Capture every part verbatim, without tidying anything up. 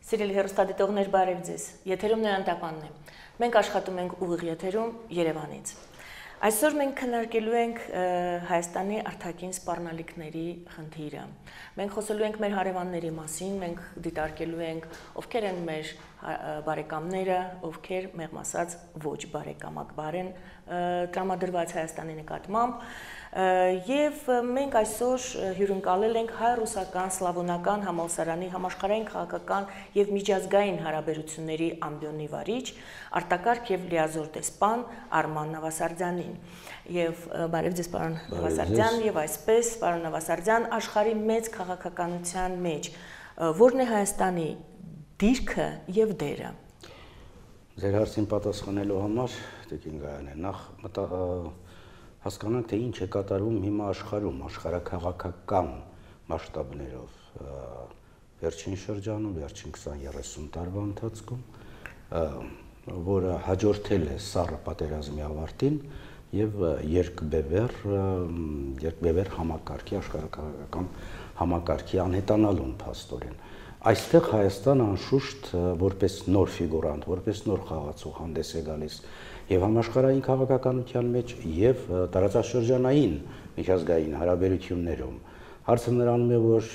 Սիրելի հեռուստադիտողներ, բարև ձեզ։ Եթերում Նոյան Տապանն է։ Մենք աշխատում ենք ուղիղ եթերում Երևանից։ Այսօր մենք քննարկելու ենք Հայաստանի արտաքին սպառնալիքների խնդիրը։ Մենք խոսելու ենք մեր հարևանների մասին, մենք դիտարկելու ենք ովքեր են մեր բարեկամները, ովքեր մեղմ ասած ոչ բարեկամակբար են տրամադրված Հայաստանի նկատմամբ։ Եվ մենք այսօր հյուրընկալել ենք հայ-ռուսական սլավոնական համալսարանի համաշխարհային քաղաքական եւ միջազգային հարաբերությունների ամբիոնի վարիչ, արտակարգ եւ լիազոր դեսպան Արման Նավասարդյանին։ Եվ բարև ձեզ, պարոն Նավասարդյան, եւ այսպես, պարոն Նավասարդյան, աշխարհի մեծ քաղաքականության մեջ որն է Հայաստանի դիրքը եւ դերը։ Ձեր հարցին պատասխանելու համար Տիկին Գայանե, նախ հասկանանք, թե ինչ է կատարվում հիմա աշխարհում, աշխարհաքաղաքական մասշտաբներով վերջին շրջանում, վերջին քսան երեսուն տարվա ընթացքում, որը հաջորդել է սառը պատերազմի ավարտին եւ երկբևեռ երկբևեռ համակարգի աշխարհաքաղաքական համակարգի անհետանալուն փաստորեն։ Այստեղ Հայաստանը անշուշտ որպես նոր ֆիգուրանտ, որպես նոր խաղացող հանդես է գալիս եւ համաշխարհային քաղաքականության մեջ եւ տարածաշրջանային միջազգային հարաբերություններում։ Հարցը նրանում է, որ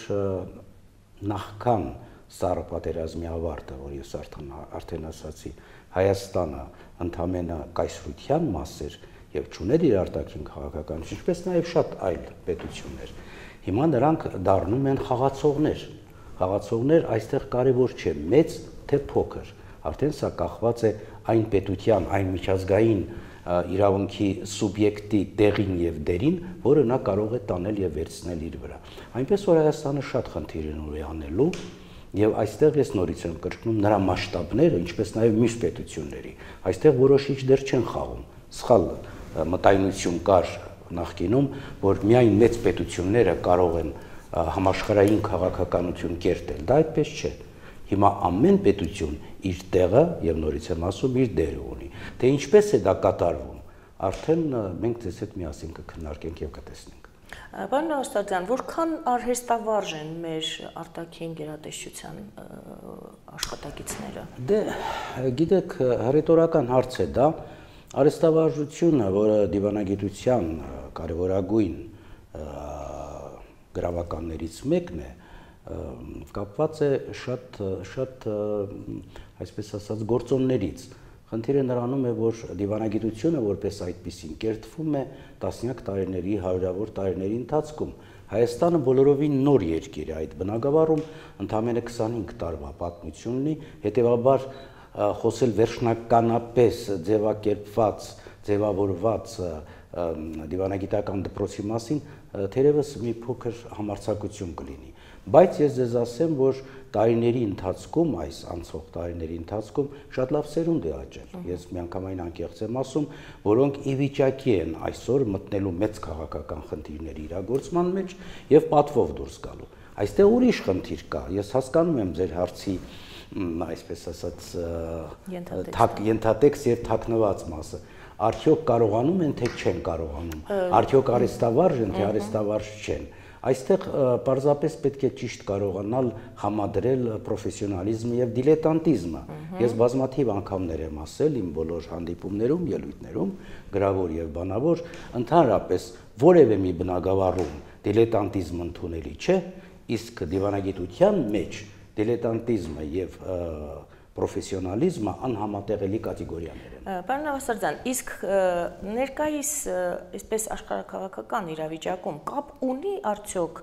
նախքան սառը պատերազմի ավարտը, որ ես արդեն արդեն ասացի, Հայաստանը ընդամենը կայսրության մաս էր եւ չուներ իր արտաքին քաղաքականություն, ինչպես նաեւ շատ այլ պետություններ։ Հիմա նրանք դառնում են խաղացողներ։ Խաղացողներ այստեղ կարևոր չէ մեծ թե փոքր, արդեն սա կախված է այն պետության, այն միջազգային իրավունքի սուբյեկտի տեղին եւ դերին, որը նա կարող է տանել եւ վերցնել իր վրա։ Այնպես որ Հայաստանը շատ խնդիր ունի անելու եւ այստեղ ես նորից եմ կրկնում նրա մասշտաբները, ինչպես նաեւ մյուս պետությունների։ Այստեղ որոշիչ դեր չեն խաղում։ Սխալ մտայնություն կար նախկինում, որ միայն մեծ պետությունները կարող են համաշխարհային քաղաքականություն կերտել, դա այդպես չէ։ Հիմա ամեն պետություն իր տեղը եւ նորից եմ ասում իր դերը ունի։ Թե ինչպես է դա կատարվում, արդեն մենք ձեզ հետ միասին կքննարկենք եւ կտեսնենք։ Պարոն Նավասարդյան, որքան արհեստավարժ են մեր արտաքին գերատեսչության աշխատակիցները։ Դե, գիտեք, հռետորական հարց է դա։ Արհեստավարժությունը, որը դիվանագիտության կարևորագույն գրավականներից մեկն է, կապված է շատ շատ այսպես ասած գործոններից։ Խնդիրը նրանում է, որ դիվանագիտությունը որպես այդպիսին կերտվում է տասնյակ տարիների, հարյուրավոր տարիների ընթացքում։ Հայաստանը բոլորովին նոր երկիր է այդ բնագավառում, ընդամենը քսանհինգ տարվա պատմություն ունի, հետևաբար խոսել վերջնականապես ձևակերպված, ձևավորված դիվանագիտական դպրոցի մասին թերևս մի փոքր համարձակություն կլինի։ Բայց ես ձեզ ասեմ, որ տարիների ընթացքում, այս անցող տարիների ընթացքում շատ լավ սերունդ է աճել։ Ես միանգամայն անկեղծ եմ ասում, որոնք ի վիճակի են այսօր մտնելու մեծ քաղաքական խնդիրների իրագործման մեջ եւ պատվով դուրս գալու։ Այստեղ ուրիշ խնդիր կա։ Ես հասկանում եմ ձեր հարցի այսպես ասած ենթատեքստ եւ թաքնված մասը։ Արդյոք կարողանում են, թե չեն կարողանում։ Արդյոք արհեստավարժ են, թե արհեստավարժ չեն։ Այստեղ պարզապես պետք է ճիշտ կարողանալ համադրել պրոֆեսիոնալիզմը եւ դիլետանտիզմը։ Ես բազմաթիվ անգամներ եմ ասել իմ բոլոր հանդիպումներում, ելույթներում, գրավոր եւ բանավոր, ընդհանրապես որևէ մի բնագավառում դիլետանտիզմը ընդունելի չէ, իսկ դիվանագիտության մեջ դիլետանտիզմը եւ պրոֆեսիոնալիզմը անհամատեղելի կատեգորիաներ են։ Պարոն Նավասարդյան, իսկ ներկայիս այսպես աշխարհաքաղաքական իրավիճակում կապ ունի արդյոք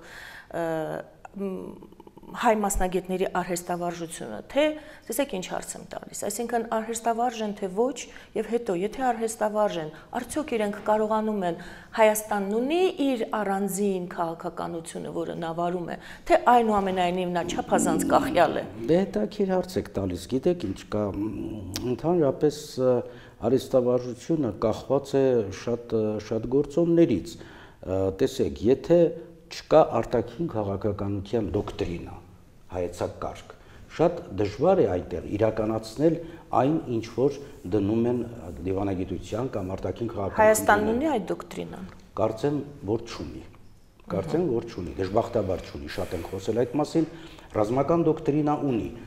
հայ մասնագետների արհեստավարժությունը, թե տեսեք ինչ հարց եմ տալիս, այսինքն արհեստավարժ են թե ոչ, եւ հետո եթե արհեստավարժ են, արդյոք իրենք կարողանում են Հայաստանն ունի իր առանձին քաղաքականությունը, որը նա վարում է, թե այնուամենայնիվ նա չափազանց կախյալ է։ Դե հետաքրքիր հարց եք տալիս, գիտեք ինչ կա, ընդհանրապես արհեստավարժությունը կախված է շատ շատ գործոններից։ Տեսեք, եթե չկա արտաքին քաղաքականության դոկտրինա, հայեցակարգ, շատ դժվար է այնտեղ իրականացնել այն, ինչ որ դնում են դիվանագիտության կամ արտաքին քաղաքականության։ Հայաստանն ունի այդ դոկտրինան։ Կարծեմ, որ չունի։ Կարծեմ, որ չունի, դժբախտաբար չունի, շատ ենք խոսել այդ մասին, ռազմական դոկտրինա ունի,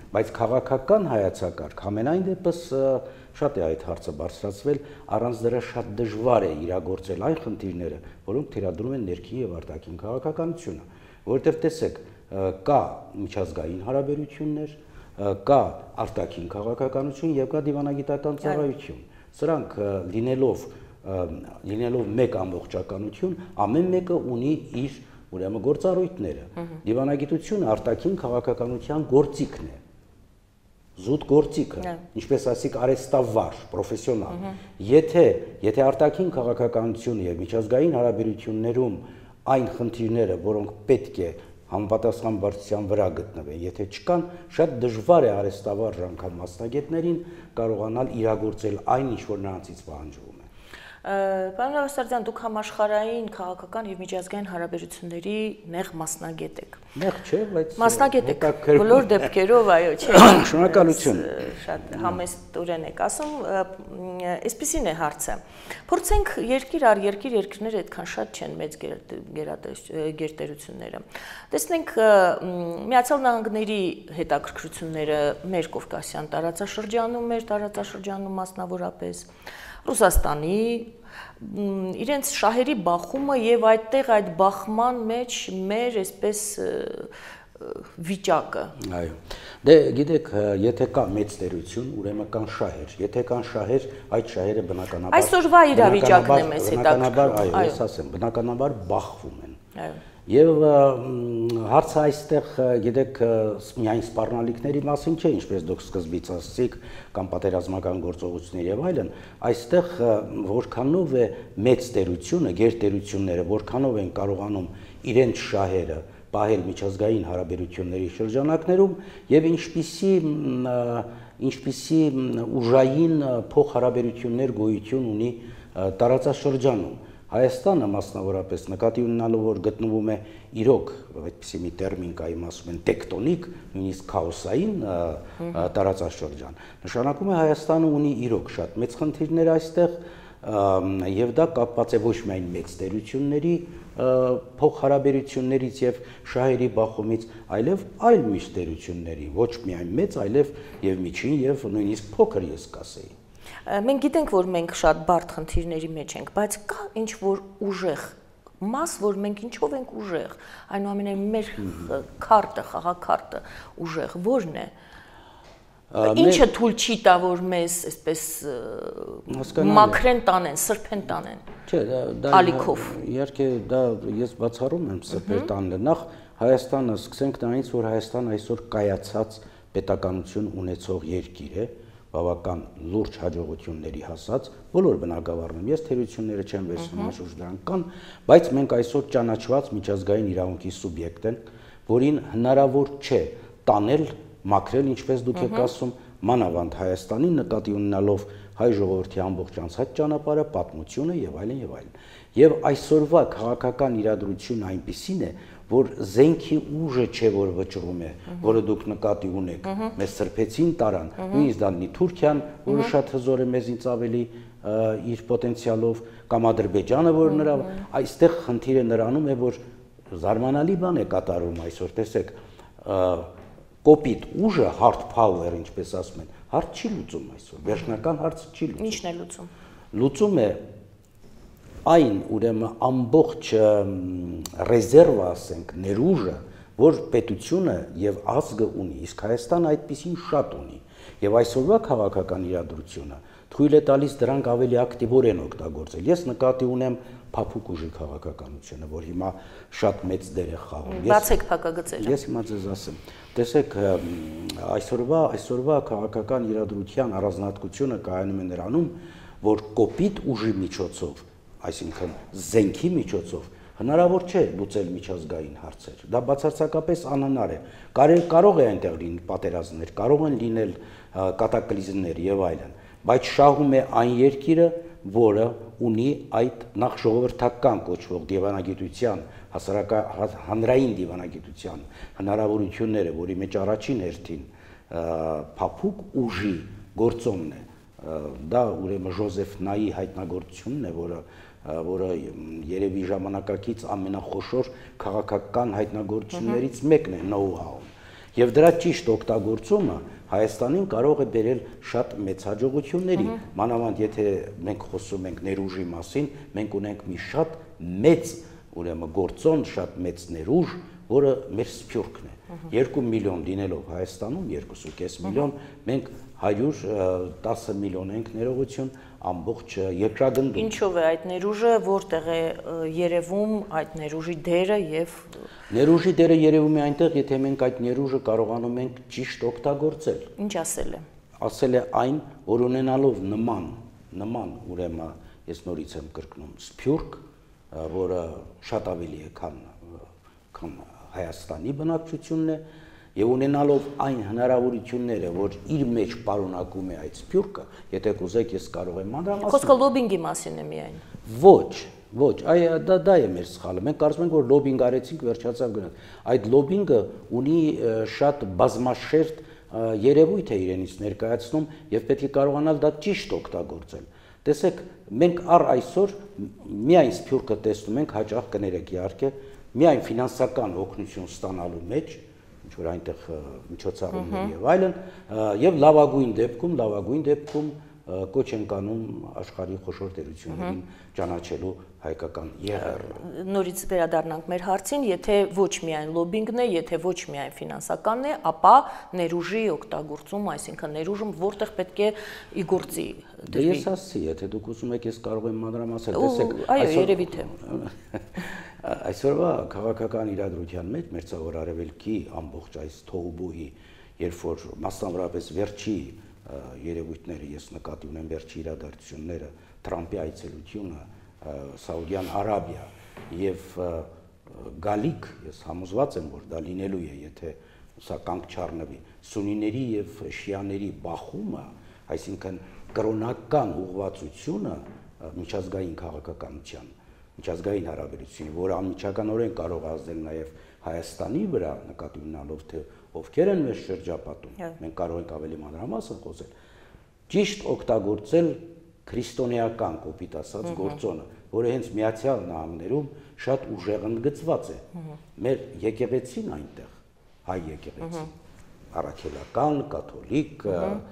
բայց քաղաքական հայացակարգ ամենայն դեպս շատ է այդ հարցը բարձրացվել, առանց դրա շատ դժվար է իրագործել այն խնդիրները, որոնք թիրադրում են ներքին եւ արտաքին քաղաքականությունը, որովհետեւ տեսեք, կա միջազգային հարաբերություններ, կա արտաքին քաղաքականություն եւ կա դիվանագիտական ծառայություն։ Սրանք լինելով լինելով մեկ ամբողջականություն, ամեն մեկը ունի իր ուրեմն գործառույթները։ Դիվանագիտությունը արտաքին քաղաքականության գործիքն է։ Զուտ գործիքը, ինչպես ասիկ արհեստավար, պրոֆեսիոնալ։ Եթե եթե արտաքին քաղաքականությունը եւ միջազգային հարաբերություններում այն խնդիրները, որոնք պետք է համապատասխան բարձրության վրա գտնվեն, եթե չկան, շատ դժվար է արհեստավար անգամ մասնագետներին կարողանալ իրագործել այն, ինչ որ նրանցից պահանջվում է։ Պարոն Ավասարդյան, դուք համաշխարհային քաղաքական եւ միջազգային հարաբերությունների նեղ մասնագետ եք։ Նեղ չէ, բայց մասնագետ եք բոլոր դեպքերով, այո, չէ։ Շնորհակալություն։ Շատ համեստորեն եք ասում, այսպեսին է հարցը։ Փորձենք երկիր առ երկիր երկրները այդքան շատ չեն մեծ գերտերությունները։ Տեսնենք Միացյալ Նահանգների հետաքրքրությունները մեր Կովկասյան տարածաշրջանում, մեր տարածաշրջանում մասնավորապես Ռուսաստանի իրենց շահերի բախումը եւ այդտեղ այդ բախման մեջ մեր այսպես վիճակը։ Այո։ Դե գիտեք, եթե կա մեծ տերություն, ուրեմն կան շահեր։ Եթե կան շահեր, այդ շահերը բնականաբար այսօրվա իրավիճակն է մեզ հետաքրքրում։ Այո, ես ասեմ, բնականաբար բախվում են։ Այո։ Եվ հարցը այստեղ, գիտեք, միայն սպառնալիքների մասին չէ, ինչպես դուք սկզբից ասացիք, կամ պատերազմական գործողություններ եւ այլն, այստեղ որքանով է մեծ տերությունը, գերտերությունները, որքանով են կարողանում իրենց շահերը պահել միջազգային հարաբերությունների շրջանակներում եւ ինչպիսի ինչպիսի ուժային փոխհարաբերություններ գոյություն ունի տարածաշրջանում։ Հայաստանը մասնավորապես նկատի ունենալով, որ գտնվում է իրոք, այդպիսի մի տերմին կա, իմ ասում են տեկտոնիկ, նույնիսկ քաոսային տարածաշրջան, նշանակում է Հայաստանը ունի իրոք շատ մեծ խնդիրներ այստեղ եւ դա կապված է ոչ միայն մեծ տերությունների փոխհարաբերություններից եւ շահերի բախումից, այլև այլ միշտ տերությունների, ոչ միայն մեծ, այլև եւ միջին եւ նույնիսկ փոքր ես կասեի։ Մենք գիտենք, որ մենք շատ բարդ խնդիրների մեջ ենք, բայց կա ինչ-որ ուժեղ մաս, որ մենք ինչով ենք ուժեղ, այնուամենայնիվ մեր քարտը, խաղաքարտը ուժեղ, որն է։ Ինչը թույլ չի տա, որ մեզ այսպես մաքրեն տանեն, սրբեն տանեն։ Չէ, դա ալիքով։ Իհարկե դա ես բացառում եմ սրբեր տանելը։ Նախ Հայաստանը սկսենք նրանից, որ Հայաստանը այսօր կայացած պետականություն ունեցող երկիր է, բավական լուրջ հաջողությունների հասած, բոլոր բնակավարներում, ես թերությունները չեմ վերցնում, անշուշտ դրանք կան, բայց մենք այսօր ճանաչված միջազգային իրավունքի սուբյեկտ ենք, որին հնարավոր չէ տանել, մաքրել, ինչպես դուք եք ասում, մանավանդ Հայաստանի նկատի ունենալով հայ ժողովրդի ամբողջ անցած ճանապարհը, պատմությունը եւ այլն եւ այլն։ Եվ այսօրվա քաղաքական իրադրությունը այնպիսին է, որ զենքի ուժը չէ, որ վճռում է, որը դուք նկատի ունեք, մեզ սրբեցին տարան, նույնիսկ դա լինի Թուրքիան, որը շատ հզոր է մեզից ավելի իր պոտենցիալով, կամ Ադրբեջանը, որ նրա այստեղ խնդիրը նրանում է, որ զարմանալի բան է կատարում այսօր, տեսեք, կոպիտ ուժը, hard power, ինչպես ասում են, հարց չի լուծում այսօր, վերջնական հարցը չի լուծում։ Ի՞նչն է լուծում։ Լուծում է այն ուրեմն ամբողջ ռեզերվը, ասենք, ներուժը, որ պետությունը եւ ազգը ունի, իսկ Հայաստանը այդպեսին շատ ունի, եւ այսօրվա քաղաքական իրադրությունը թույլ է տալիս դրանք ավելի ակտիվորեն օգտագործել։ Ես նկատի ունեմ փափուկ ուժի քաղաքականությունը, որ հիմա շատ մեծ դեր է խաղում։ Բացեք փակագծերը։ Ես հիմա ձեզ ասեմ, տեսեք, այսօրվա այսօրվա քաղաքական իրադրության առանձնահատկությունը կայանում է նրանում, որ կոպիտ ուժի միջոցով, այսինքն զենքի միջոցով հնարավոր չէ լուծել միջազգային հարցեր։ Դա բացարձակապես անհնար է։ Կարող է այնտեղ լինել պատերազմներ, կարող են լինել կատակլիզմներ եւ այլն, բայց շահում է այն երկիրը, որը ունի այդ նախ ժողովրդական կոչվող դիվանագիտության, հասարակական հանրային դիվանագիտության հնարավորությունները, որի մեջ առաջին հերթին փափուկ ուժի գործոնն է։ Դա ուրեմն Ժոզեֆ Նայի հայտնագործությունն է, որը որը երևի ժամանակակից ամենախոշոր քաղաքական հայտնագործություններից մեկն է know-how։ Եվ դրա ճիշտ օգտագործումը Հայաստանին կարող է բերել շատ մեծ հաջողությունների։ Մանավանդ եթե մենք խոսում ենք ներուժի մասին, մենք ունենք մի շատ մեծ, ուրեմն գործոն, շատ մեծ ներուժ, որը մեր սփյուռքն է։ երկու միլիոն լինելով Հայաստանում, երկու կես միլիոն, մենք հարյուր տասը միլիոն ենք ներողություն ամբողջ երկրագնդում։ Ինչով է այդ ներուժը, որտեղ է երևում այդ ներուժի դերը եւ Ներուժի դերը երևում է այնտեղ, եթե մենք այդ ներուժը կարողանում ենք ճիշտ օգտագործել։ Ինչ ասել է։ Ասել է այն, որ ունենալով նման, նման, ուրեմն ես նորից եմ կրկնում, սփյուռք, որը շատ ավելի է, քան քան Հայաստանի բնակչությունն է, եւ ունենալով այն հնարավորությունները, որ իր մեջ պարունակում է այդ սփյուռքը, եթե կուզեք ես կարող եմ մանրամասն։ Խոսքը լոբինգի մասին է միայն։ Ոչ, ոչ, այ դա դա է մեր սխալը։ Մենք կարծում ենք, որ լոբինգ արեցինք, վերջացավ գնաց։ Այդ լոբինգը ունի շատ բազմաշերտ երևույթ է իրենից ներկայացնում եւ պետք է կարողանալ դա ճիշտ օգտագործել։ Տեսեք, մենք առ այսօր միայն սփյուռքը տեսնում ենք, հաճախ կներեք իհարկե, միայն ֆինանսական օգնություն ստանալու մեջ, ինչ որ այնտեղ միջոցառումներ եւ այլն, եւ լավագույն դեպքում, լավագույն դեպքում կոչ ենք անում աշխարհի խոշոր տերություններին ճանաչելու հայկական եղեռը։ Նորից վերադառնանք մեր հարցին, եթե ոչ միայն լոբինգն է, եթե ոչ միայն ֆինանսականն է, ապա ներուժի օգտագործում, այսինքն ներուժում որտեղ պետք է ի գործի դրվի։ Ես ասացի, եթե դուք ուզում եք, ես կարող եմ մանրամասնել, տեսեք, այո, երևի թե։ Այսօրվա քաղաքական իրադրության մեջ Մերձավոր Արևելքի ամբողջ այս թողուբոհի, երբ որ մասնավորապես վերջի երևույթները, ես նկատի ունեմ վերջի իրադարձությունները, Թրամփի այցելությունը Սաուդյան Արաբիա եւ գալիք, ես համոզված եմ, որ դա լինելու է, եթե սա կանգ չառնվի, սունիների եւ շիաների բախումը, այսինքն կրոնական ուղղվածությունը միջազգային քաղաքականության, միջազգային հարաբերությունի, որը անմիջականորեն կարող է ազդել նաեւ Հայաստանի վրա, նկատի ունենալով թե ովքեր են մեր շրջապատում, մենք կարող ենք ավելի մանրամասն խոսել, ճիշտ օգտագործել քրիստոնեական կոպիտ ասած գործոնը, որը հենց Միացյալ Նահանգներում շատ ուժեղ ընդգծված է։ Մեր եկեղեցին այնտեղ, հայ եկեղեցին, առաքելական, կաթոլիկ,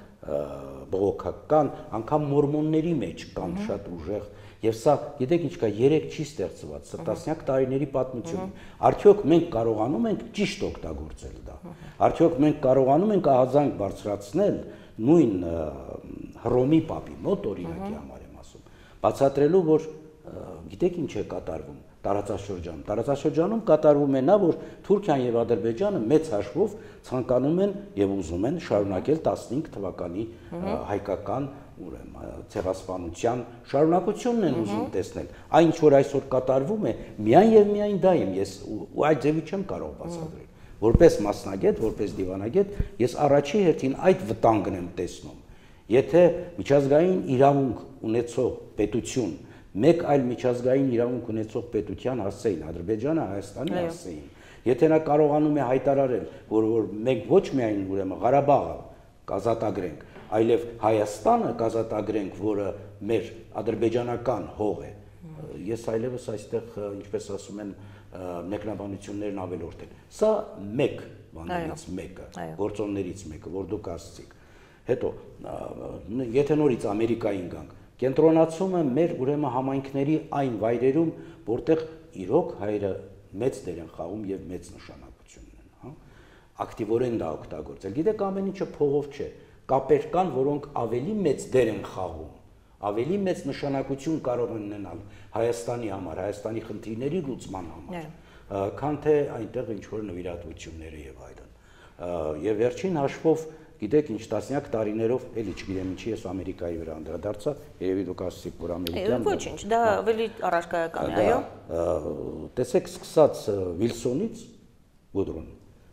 բողոքական, անգամ մորմոնների մեջ կան շատ ուժեղ։ Եվ սա, գիտեք ինչ կա, երեք չի ստեղծված, սա տասնյակ տարիների պատմություն է։ Արդյոք մենք կարողանում ենք ճիշտ օգտագործել դա։ Արդյոք մենք կարողանում ենք ահազանգ բարձրացնել նույն Հռոմի պապի մոտ օրինակի համար եմ ասում, բացատրելու, որ գիտեք ինչ է կատարվում տարածաշրջանում։ Տարածաշրջանում կատարվում է նա, որ Թուրքիան եւ Ադրբեջանը մեծ հաշվով ցանկանում են եւ ուզում են շարունակել տասնհինգ թվականի հայկական ուրեմն ցեղասպանության շարունակությունն են ուզում տեսնել։ Այն ինչ որ այսօր կատարվում է, միայն եւ միայն դա եմ ես ու այդ ձևի չեմ կարող բացատրել։ Որպես մասնագետ, որպես դիվանագետ, ես առաջի հերթին այդ վտանգն եմ տեսնում։ Եթե միջազգային իրավունք ունեցող պետություն մեկ այլ միջազգային իրավունք ունեցող պետության հասցեին, Ադրբեջանը Հայաստանի հասցեին, եթե նա կարողանում է հայտարարել, որ որ մենք ոչ միայն ուրեմն Ղարաբաղը կազատագրենք, այլև Հայաստանը կազատագրենք, որը մեր ադրբեջանական հող է, ես այլևս այստեղ, ինչպես ասում են, մեկնաբանություններն ավելորդ են։ Սա մեկ բաներից մեկը, գործոններից մեկը, որ դուք ասացիք։ Հետո, եթե նորից Ամերիկային գանք, կենտրոնացումը մեր ուրեմն համայնքների այն վայրերում, որտեղ իրոք հայերը մեծ դեր են խաղում եւ մեծ նշանակություն ունեն, հա։ Ակտիվորեն դա օգտագործել։ Գիտեք, ամեն ինչը փողով չէ։ Կապեր կան, որոնք ավելի մեծ դեր են խաղում, ավելի մեծ նշանակություն կարող են ունենալ Հայաստանի համար, Հայաստանի խնդիրների լուծման համար, քան թե այնտեղ ինչ որ նվիրատվությունները եւ այլն։ Եվ վերջին հաշվով, գիտեք ինչ, տասնյակ տարիներով, էլի չգիտեմ ինչի ես Ամերիկայի վրա անդրադարձա, երևի դուք ասացիք, որ ամերիկյան։ Ոչինչ, դա ավելի առարկայական է, այո։ Տեսեք, սկսած Վիլսոնից, Վուդրոն,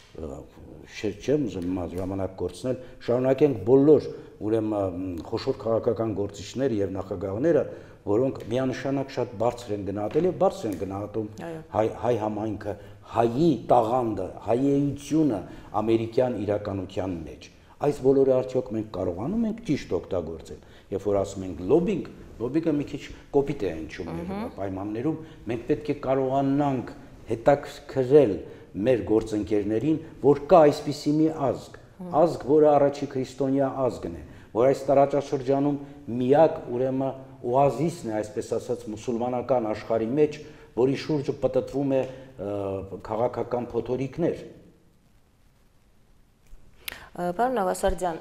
չեմ ուզում ժամանակ կորցնել, շարունակենք բոլոր ուրեմն խոշոր քաղաքական գործիչները եւ նախագահները, որոնք միանշանակ շատ բարձր են գնահատել եւ բարձր են գնահատում հայ հայ համայնքը, հայի տաղանդը, հայեյությունը ամերիկյան իրականության մեջ։ Այս բոլորը արդյոք մենք կարողանում ենք ճիշտ օգտագործել։ Երբ որ ասում ենք լոբինգ, լոբինգը մի քիչ կոպիտ է հնչում մեր պայմաններում, մենք պետք է կարողանանք հետաքրքրել մեր գործընկերներին, որ կա այսպիսի մի ազգ, ազգ, որը առաջի քրիստոնյա ազգն է, որ այս տարածաշրջանում միակ ուրեմն օազիսն է, այսպես ասած, մուսուլմանական աշխարհի մեջ, որի շուրջը պտտվում է քաղաքական փոթորիկներ։ Պարոն Նավասարդյան,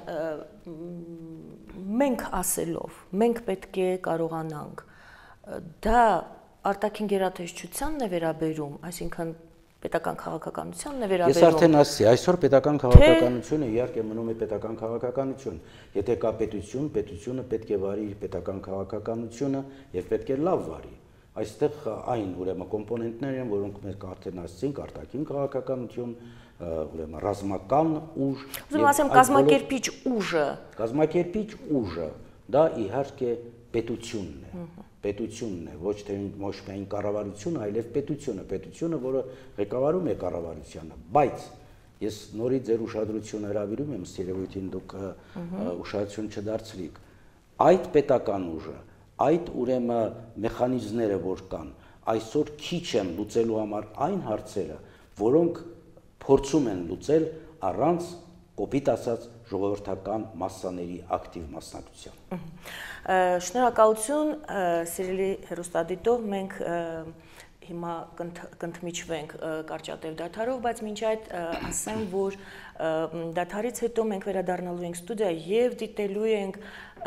մենք ասելով, մենք պետք է կարողանանք, դա արտաքին գերատեսչությանն է վերաբերում, այսինքն պետական քաղաքականությանն է վերաբերում։ Ես արդեն ասացի, այսօր պետական քաղաքականությունը իհարկե մնում է պետական քաղաքականություն։ Եթե կա պետություն, պետությունը պետք է վարի իր պետական քաղաքականությունը եւ պետք է լավ վարի։ Այստեղ այն ուրեմն կոմպոնենտներ են, որոնք մենք արդեն ասացինք, արտաքին քաղաքականություն, ուրեմն ռազմական ուժ։ Ուզում ասեմ, կազմակերպիչ ուժը։ Կազմակերպիչ ուժը, դա իհարկե պետությունն է։ Պետությունն է, ոչ թե ոչ միայն կառավարությունը, այլև պետությունը, պետությունը, որը ղեկավարում է կառավարությանը, բայց ես նորից ձեր ուշադրությունը հրավիրում եմ, ըստ երևույթին դուք ուշադրություն չդարձրիք, այդ պետական ուժը, այդ ուրեմն մեխանիզմները, որ կան, այսօր քիչ են լուծելու համար այն հարցերը, որոնք փորձում են լուծել առանց կոպիտ ասած ժողովրդական մասսաների ակտիվ մասնակցության։ Շնորհակալություն, սիրելի հեռուստադիտող, մենք հիմա կընդմիջվենք կարճատև դադարով, բայց մինչ այդ ասեմ, որ դադարից հետո մենք վերադառնալու ենք ստուդիա եւ դիտելու ենք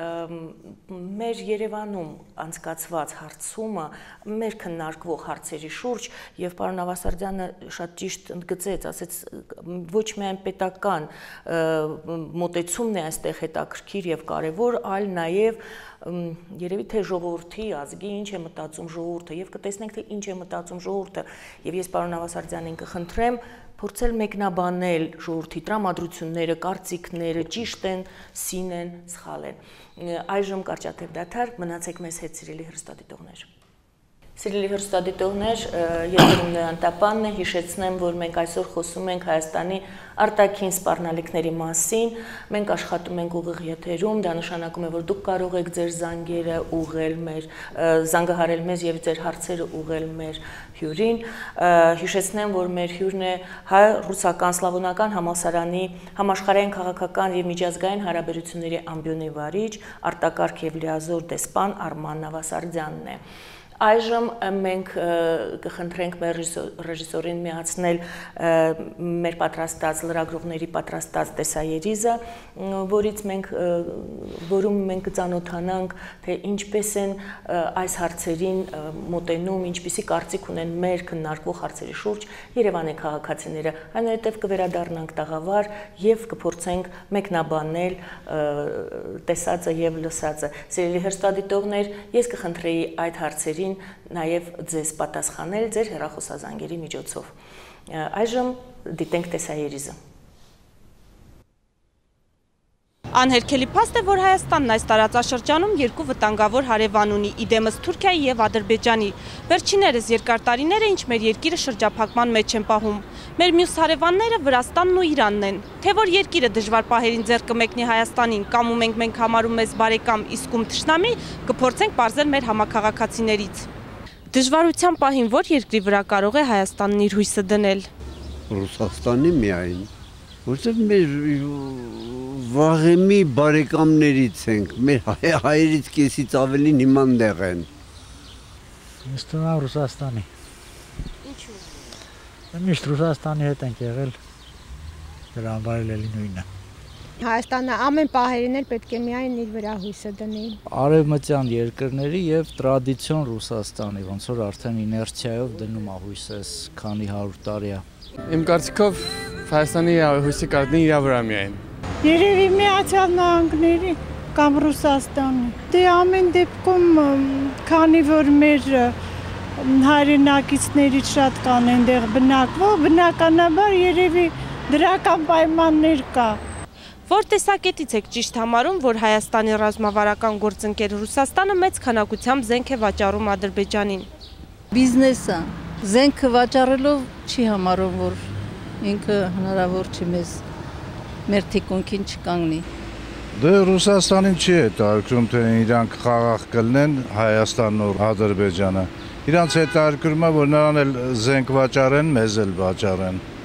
մեր Երևանում անցկացված հարցումը, մեր քննարկվող հարցերի շուրջ եւ պարոն Նավասարդյանը շատ ճիշտ ընդգծեց, ասեց ոչ միայն պետական մոտեցումն է այստեղ հետաքրքիր եւ կարեւոր, այլ նաեւ երևի թե ժողովրդի ազգի ինչ է մտածում ժողովուրդը եւ կտեսնենք թե ինչ է մտածում ժողովուրդը եւ ես պարոն Նավասարդյանին կխնդրեմ փորձել մեկնաբանել ժողովրդի տրամադրությունները, կարծիքները, ճիշտ են, սին են, սխալ են։ Այժմ կարճատև դադար, մնացեք մեզ հետ, սիրելի հեռուստադիտողներ։ Սիրելի հեռուստադիտողներ, եթերում Նոյան Տապանն է, հիշեցնեմ, որ մենք այսօր խոսում ենք Հայաստանի արտաքին սպառնալիքների մասին, մենք աշխատում ենք ուղիղ եթերում, դա նշանակում է, որ դուք կարող եք ձեր զանգերը ուղղել մեր, զանգահարել մեզ եւ ձեր հարցերը ուղղել մեր հյուրին, հիշեցնեմ, որ մեր հյուրն է հայ-ռուսական սլավոնական համալսարանի համաշխարհային քաղաքական եւ միջազգային հարաբերությունների ամբիոնի վարիչ, արտակարգ եւ լիազոր դեսպան Արման Նավասարդյանն է։ Այժմ մենք կխնդրենք մեր ռեժիսորին միացնել մեր պատրաստած լրագրողների պատրաստած տեսաերիզը, որից մենք որում մենք կծանոթանանք, թե ինչպես են այս հարցերին մոտենում, ինչպիսի կարծիք ունեն մեր քննարկվող հարցերի շուրջ Երևանի քաղաքացիները, այնուհետև կվերադառնանք տաղավար եւ կփորձենք մեկնաբանել տեսածը եւ լսածը։ Սիրելի հեռուստադիտողներ, ես կխնդրեի այդ հարցերի նաև ձեզ պատասխանել ձեր հեռախոսազանգերի միջոցով։ Այժմ դիտենք տեսաերիզը։ Անհերքելի փաստ է, որ Հայաստանն այս տարածաշրջանում երկու վտանգավոր հարևան ունի՝ իդեմս Թուրքիայի եւ Ադրբեջանի։ Վերջիններս երկար տարիներ է, ինչ մեր երկիրը շրջափակման մեջ են պահում։ Մեր մյուս հարևանները Վրաստանն ու Իրանն են։ Թե որ երկիրը դժվար պահերին ձեռքը մեկնի Հայաստանին, կամ ու մենք մենք համարում մեզ բարեկամ, իսկ ում թշնամի, կփորձենք պարզել մեր համակարգացիներից։ Դժվարության պահին որ երկրի վրա կարող է Հայաստանն իր հույսը դնել։ Ռուսաստանի միայն, որտեղ մեր վաղեմի բարեկամներից ենք, մեր հայերից կեսից ավելի նիմաններ են։ Ես տնամ Ռուսաստանի։ Ինչու՞։ Միշտ Ռուսաստանի հետ ենք եղել, դրա անվարել էլի նույնը։ Հայաստանը ամեն պահերին էլ պետք է միայն իր վրա հույսը դնի։ Արևմտյան երկրների եւ տրադիցիոն Ռուսաստանի, ոնց որ արդեն իներցիայով դնում է հույսս, քանի հարյուր տարի է։ Իմ կարծիքով Հայաստանի հույսի կարդին իր վրա միայն։ Երևի Միացյալ Նահանգների կամ Ռուսաստանի։ Դե ամեն դեպքում, քանի որ մեր հայրենակիցներից շատ կան այնտեղ բնակվող, բնականաբար երևի դրական պայմաններ կա։ Որ տեսակետից եք ճիշտ համարում, որ Հայաստանի ռազմավարական գործընկեր Ռուսաստանը մեծ քանակությամբ զենք է վաճառում Ադրբեջանին։ Բիզնեսը զենքը վաճառելով չի համարում, որ ինքը հնարավոր չի մեզ մեր թիկունքին չկանգնի։ Դե Ռուսաստանին չի հետաքրքրում, թե իրանք խաղաղ կլինեն Հայաստանն ու Ադրբեջանը։ Իրանց հետաքրքրում է, որ նրան էլ զենք վաճառեն, մեզ էլ վաճառեն։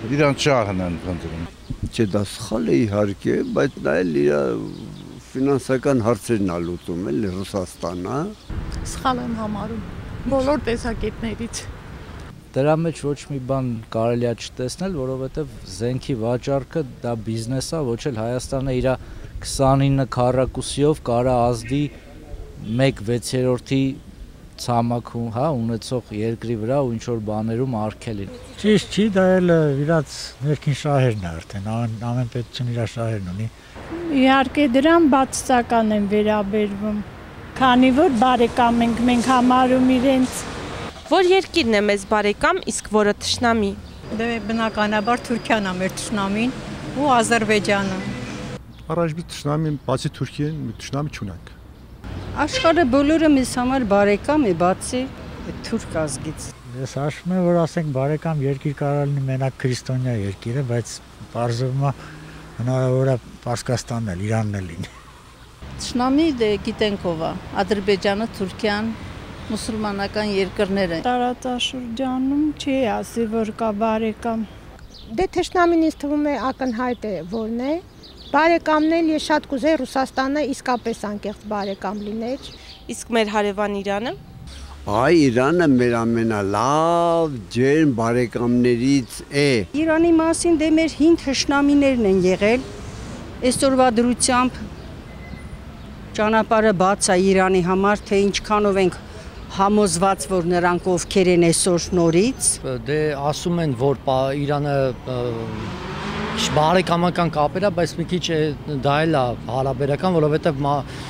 իրանց շահն են փնտրում։ Չէ, դա սխալ է իհարկե, բայց դա էլ իր ֆինանսական հարցերն է լուծում, էլի Ռուսաստանը։ Սխալ եմ համարում բոլոր տեսակետներից։ Դրա մեջ ոչ մի բան կարելի է չտեսնել, որովհետև զենքի վաճառքը դա բիզնես է, ոչ էլ Հայաստանը իր քսանինը քառակուսիով կարա ազդի մեկ վեցերորդի ցամաքում, հա, ունեցող երկրի վրա ու ինչ որ բաներում արգելին։ Ճիշտ չի, դա էլ իրաց ներքին շահերն է արդեն, ամեն պետություն իր շահերն ունի։ Իհարկե դրան բացասական են վերաբերվում, քանի որ բարեկամ ենք, մենք համարում իրենց։ Որ երկիրն է մեզ բարեկամ, իսկ որը թշնամի։ Դե բնականաբար Թուրքիան է մեր թշնամին ու Ադրբեջանը։ Առաջի թշնամին բացի Թուրքիան մի թշնամի չունենք։ Աշխարհը բոլորը մեզ համար բարեկամ է, բացի թուրք ազգից։ Ես հաշվում եմ, որ ասենք բարեկամ երկիր կարող լինի մենակ քրիստոնյա երկիրը, բայց բարձրում է հնարավոր է Պարսկաստանն էլ, Իրանն էլ լինի։ Թշնամի դե գիտենք ով է, Ադրբեջանը, Թուրքիան, մուսուլմանական երկրներ են։ Տարածաշրջանում չի ասի, որ կա բարեկամ։ Դե թշնամին ինձ թվում է ակնհայտ է որն է։ Բարեկամն էլ ես շատ կուզեի Ռուսաստանը իսկապես անկեղծ բարեկամ լիներ։ Իսկ մեր հարևան Իրանը։ Այ Իրանը մեր ամենալավ ջերմ բարեկամներից է։ Իրանի մասին դե մեր հին թշնամիներն են եղել։ Այսօրվա դրությամբ ճանապարհը բաց է Իրանի համար, թե ինչքանով ենք համոզված, որ նրանք ովքեր են այսօր նորից։ Դե ասում են, որ Իրանը բարեկամական կապեր է, բայց մի քիչ դա էլ է հարաբերական, որովհետև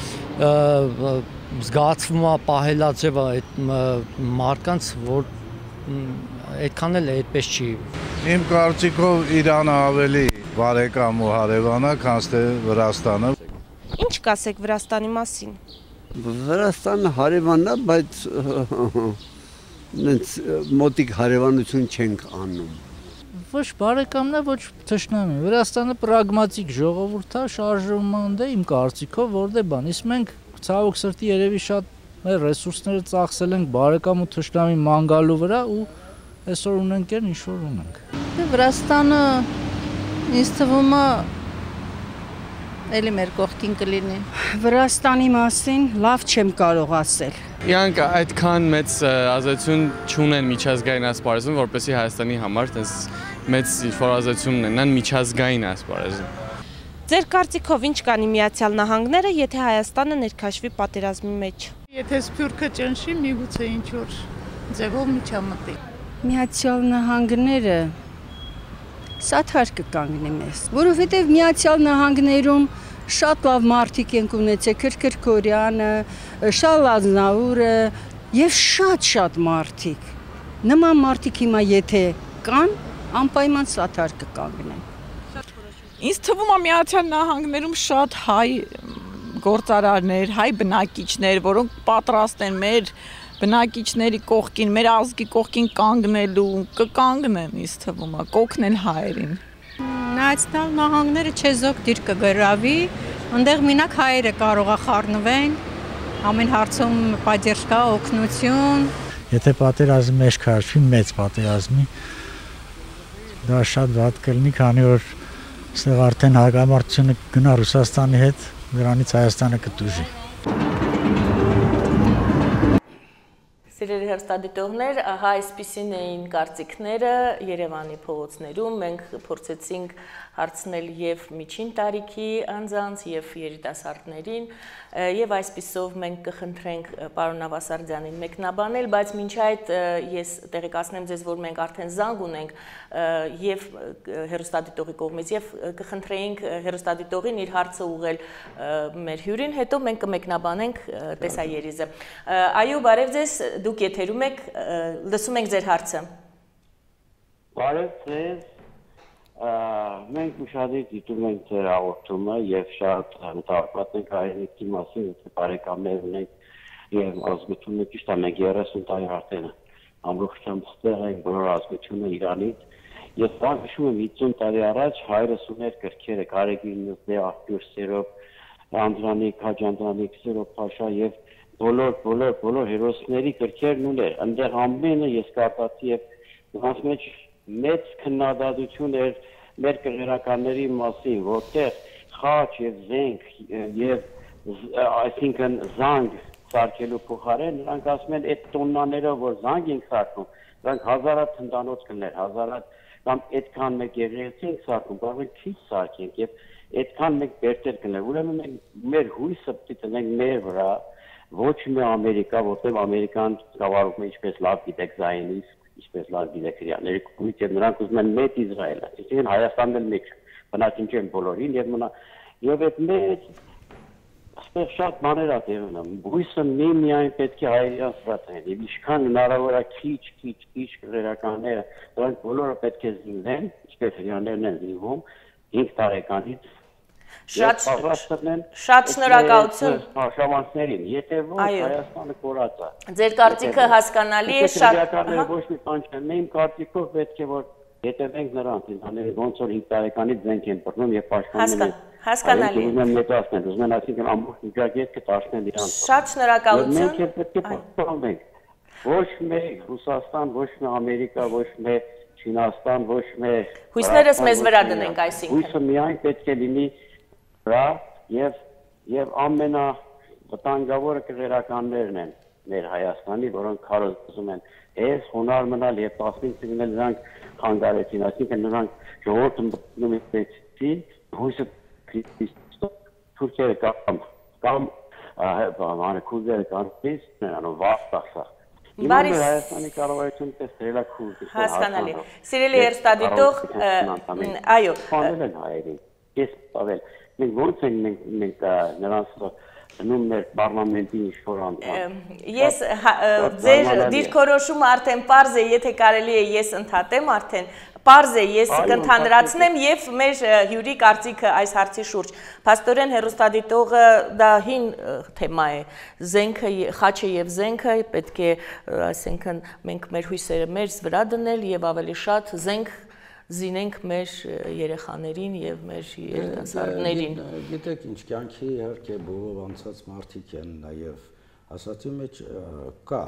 զգացվում է պահելաձևը այդ մարդկանց, որ այդքան էլ այդպես չի։ Իմ կարծիքով Իրանը ավելի բարեկամ ու հարևան է, քան թե Վրաստանը։ Ինչ կասեք Վրաստանի մասին։ Վրաստանը հարևանն է, բայց մոտիկ հարևանություն չենք անում։ Ոչ բարեկամն է, ոչ թշնամի։ Վրաստանը պրագմատիկ ժողովուրդ է, շարժման դե իմ կարծիքով, որտե բան, իսկ մենք ցավոք սրտի երևի շատ մեր ռեսուրսները ծախսել ենք բարեկամ ու թշնամի մանգալու վրա ու այսօր ունենք այն ինչ որ ունենք։ Դե Վրաստանը ինձ թվում է էլի մեր կողքին կլինի։ Վրաստանի մասին լավ չեմ կարող ասել։ Իրանք այդքան մեծ ազդեցություն չունեն միջազգային ասպարեզում, որպեսզի Հայաստանի համար տես մեծ ազդեցություն ունենան միջազգային ասպարեզում։ Ձեր կարծիքով ինչ կանի Միացյալ Նահանգները, եթե Հայաստանը ներքաշվի պատերազմի մեջ։ Եթե Սփյուռքը ճնշի, միգուցե ինչ որ ձևով միջամտի։ Միացյալ Նահանգները սաթար կկանգնի մեզ, որովհետև Միացյալ Նահանգներում շատ լավ մարդիկ ենք ունեցել, Քրքրքորյանը, Շալազնաուրը եւ շատ-շատ մարդիկ։ Նման մարդիկ հիմա եթե կան, անպայման սաթար կկանգնեն։ Ինձ թվում է Միացյալ Նահանգներում շատ հայ գործարարներ, հայ բնակիչներ, որոնք պատրաստ են մեր բնակիչների կողքին, մեր ազգի կողքին կանգնելու, կկանգնեն, ինձ թվում է, կօգնել հայերին։ Միացյալ Նահանգները չեզոք դիր կգրավի, այնտեղ մենակ հայերը կարող է խառնվեն, ամեն հարցում պատերժ կա, օգնություն։ Եթե պատերազմի մեջ քաշվի մեծ պատերազմի, դա շատ վատ կլինի, քանի որ այստեղ արդեն հակամարտությունը գնա Ռուսաստանի հետ, դրանից Հայաստանը կտուժի։ Սիրելի հեռուստադիտողներ, ահա այսպիսին էին կարծիքները Երևանի փողոցներում, մենք փորձեցինք հարցնել եւ միջին տարիքի անձանց եւ երիտասարդներին եւ այսպիսով մենք կխնդրենք պարոն Ավասարդյանին մեկնաբանել, բայց մինչ այդ ես տեղեկացնեմ ձեզ, որ մենք արդեն զանգ ունենք եւ հեռուստադիտողի կողմից եւ կխնդրեինք հեռուստադիտողին իր հարցը ուղղել մեր հյուրին, հետո մենք կմեկնաբանենք տեսաերիզը։ Այո, բարև ձեզ, դուք եթերում եք, լսում ենք ձեր հարցը։ Բարև ձեզ, մենք ուշադիր դիտում ենք ձեր հաղորդումը եւ շատ մտահոգված ենք հայրենիքի մասին, եթե բարեկամներ ունենք եւ ազգությունը ճիշտ է, մենք երեսուն տարի արդեն ամբողջությամբ ստեղ ենք բոլոր ազգությունը Իրանից։ Ես բան հիշում եմ հինգ տարի առաջ հայրս ուներ գրքերը Գարեգին Նզդե, Աղբյուր Սերոբ, Անդրանիկ, Հաջ Անդրանիկ, Սերոբ Փաշա եւ բոլոր բոլոր բոլոր հերոսների գրքերն ուներ։ Այնտեղ ամենը ես կարդացի եւ նրանց մեջ մեծ քննադատություն էր մեր կղերականների մասին, որտեղ խաչ եւ զենք եւ այսինքն զանգ սարքելու փոխարեն նրանք ասում են այդ տոննաներով որ զանգ ենք սարքում, նրանք հազարատ թնդանոց կներ, հազարատ կամ այդքան մեկ եղեղեցի ենք սարքում, կարող ենք քիչ սարքենք եւ այդքան մեկ բերտեր կներ։ Ուրեմն մենք մեր հույսը պիտի տնենք մեր վրա, ոչ մի Ամերիկա, որտեղ ամերիկան կառավարումը ինչպես լավ գիտեք զայնից, ինչպես լավ գիտեք հրյաների կողմից եւ նրանք ուզում են մեծ Իսրայելը, այսինքն Հայաստանն էլ մեկ բնակիչ են բոլորին եւ մնա եւ այդ մեծ այստեղ շատ բաներ ա տեղի ունենում։ Հույսը մի միայն պետք է հայերյանց վրա տնեն եւ ինչքան հնարավոր է քիչ քիչ քիչ կրերականները, դրանք բոլորը պետք է զինվեն, ինչպես հրյաներն են զինվում հինգ տարեկանից Շատ շատ շնորհակալություն շահմանցներին, եթե ոչ Հայաստանը կորած է։ Ձեր կարծիքը հասկանալի է, շատ ոչ մի բան չեմ, իմ կարծիքով պետք է որ հետևենք նրանց, ինձանից ոնց որ հինգ տարեկանից զենք են բռնում եւ պաշտպանում են։ Հասկանալի։ Ուզում են մեծացնել, ուզում են այսինքն ամբողջ միջակայքը տաշնել իրանց։ Շատ շնորհակալություն։ Մենք պետք է պաշտպանենք։ Ոչ մեկ Ռուսաստան, ոչ մի Ամերիկա, ոչ մեկ Չինաստան, ոչ մեկ Հույսներս մեզ վրա դնենք այսինքն։ Հույսը միայն պետք է լինի վրա եւ եւ ամենա վտանգավորը կղերականներն են մեր Հայաստանի, որոնք քարոզում են այս հունար մնալ եւ տասնինը գնել նրանք խանգարեցին, այսինքն նրանք ժողովուրդը մտնում են հույսը Թուրքիա կամ կամ բանը քուրդերը կանից նրանով վաստախ Բարիս Հայաստանի կառավարությունը տեսրելա քուրդ հասկանալի սիրելի հերոստատիտող այո ֆանել են հայերին ես ավել մենք ոնց ենք մենք մենք նրանց դնում մեր պարլամենտի ինչ-որ անդամ ես ձեր դիրքորոշումը արդեն պարզ է եթե կարելի է ես ընդհատեմ արդեն Պարզ է, ես կընդհանրացնեմ եւ մեր հյուրի կարծիքը այս հարցի շուրջ։ Փաստորեն հերոստատիտողը դա հին թեմա է։ Զենքը, խաչը եւ զենքը պետք է, այսինքն մենք մեր հույսերը մեզ վրա դնել եւ ավելի շատ զենք զինենք մեր երեխաներին եւ մեր երիտասարդներին։ Գիտեք, ինչ կյանքի իհարկե բովով անցած մարդիկ են նաեւ ասացի մեջ կա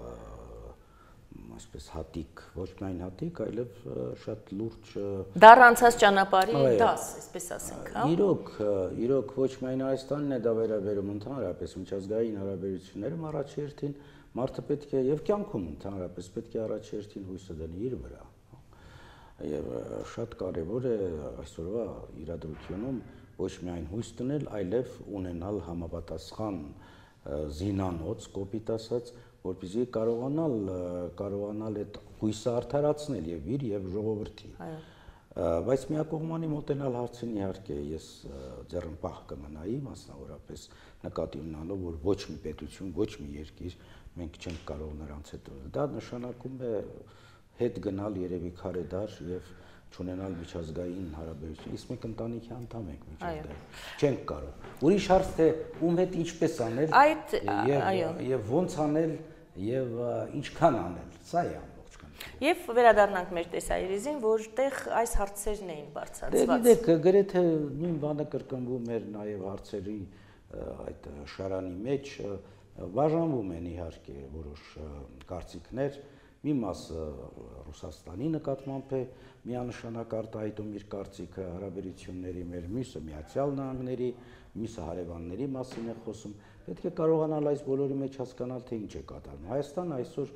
այսպես հատիկ, ոչ միայն հատիկ, այլև շատ լուրջ դառ անցած ճանապարհի դաս, այսպես ասենք, հա։ Իրոք, իրոք ոչ միայն Հայաստանն է դա վերաբերում ընդհանրապես միջազգային հարաբերություններում առաջերտին մարդը պետք է եւ կյանքում ընդհանրապես պետք է առաջերտին հույսը դնի իր վրա։ Եվ շատ կարեւոր է այսօրվա իրադրությունում ոչ միայն հույս դնել, այլև ունենալ համապատասխան զինանոց, կոպիտ ասած, որպեսզի կարողանալ կարողանալ այդ հույսը արդարացնել եւ իր եւ ժողովրդի։ Բայց միակողմանի մոտենալ հարցին իհարկե ես ձեռնպահ կմնայի, մասնավորապես նկատի ունենալով, որ ոչ մի պետություն, ոչ մի երկիր մենք չենք կարող նրանց հետ։ Դա նշանակում է հետ գնալ երևի քարեդար եւ չունենալ միջազգային հարաբերություն։ Իսկ մենք ընտանիքի անդամ ենք միջազգային։ Չենք կարող։ Ուրիշ հարց թե ում հետ ինչպես անել եւ եւ ոնց անել եւ ինչքան անել, սա է ամբողջ կան։ Եվ վերադառնանք մեր տեսայրիզին, որտեղ այս հարցերն էին բարձրացված։ Դե գիտեք, գրեթե նույն բանը կրկնվում էր նաեւ հարցերի այդ շարանի մեջ, բաժանվում են իհարկե որոշ կարծիքներ, մի մասը Ռուսաստանի նկատմամբ է միանշանակ արտահայտում իր կարծիքը հարաբերությունների մեր մյուսը Միացյալ Նահանգների, մյուսը հարևանների մասին է խոսում։ Պետք է կարողանալ այս բոլորի մեջ հասկանալ, թե ինչ է կատարվում։ Հայաստանը այսօր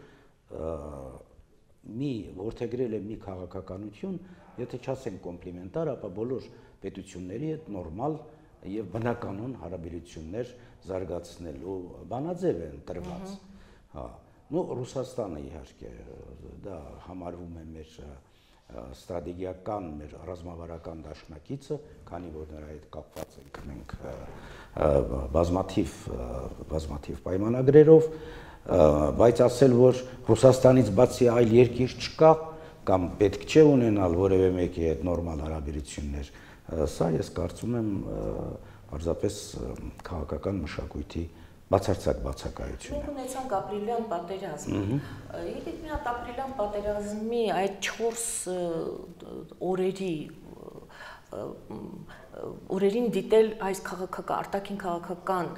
մի որդեգրել է մի քաղաքականություն, եթե չասենք կոմպլիմենտար, ապա բոլոր պետությունների հետ նորմալ եւ բնականon հարաբերություններ զարգացնելու բանաձև է ընտրված։ Հա, նո Ռուսաստանը իհարկե դա համարվում է մեր ստրատեգիական մեր ռազմավարական դաշնակիցը, քանի որ նրա հետ կապված ենք մենք բազմաթիվ բազմաթիվ պայմանագրերով, բայց ասել, որ Ռուսաստանից բացի այլ երկիր չկա կամ պետք չէ ունենալ որևէ մեկի հետ նորմալ հարաբերություններ, սա ես կարծում եմ պարզապես քաղաքական մշակույթի բացարձակ բացակայություն է։ Մենք ունեցանք ապրիլյան պատերազմ։ Եկեք մի հատ ապրիլյան պատերազմի այդ չորս օրերի օրերին դիտել այս քաղաքական արտաքին քաղաքական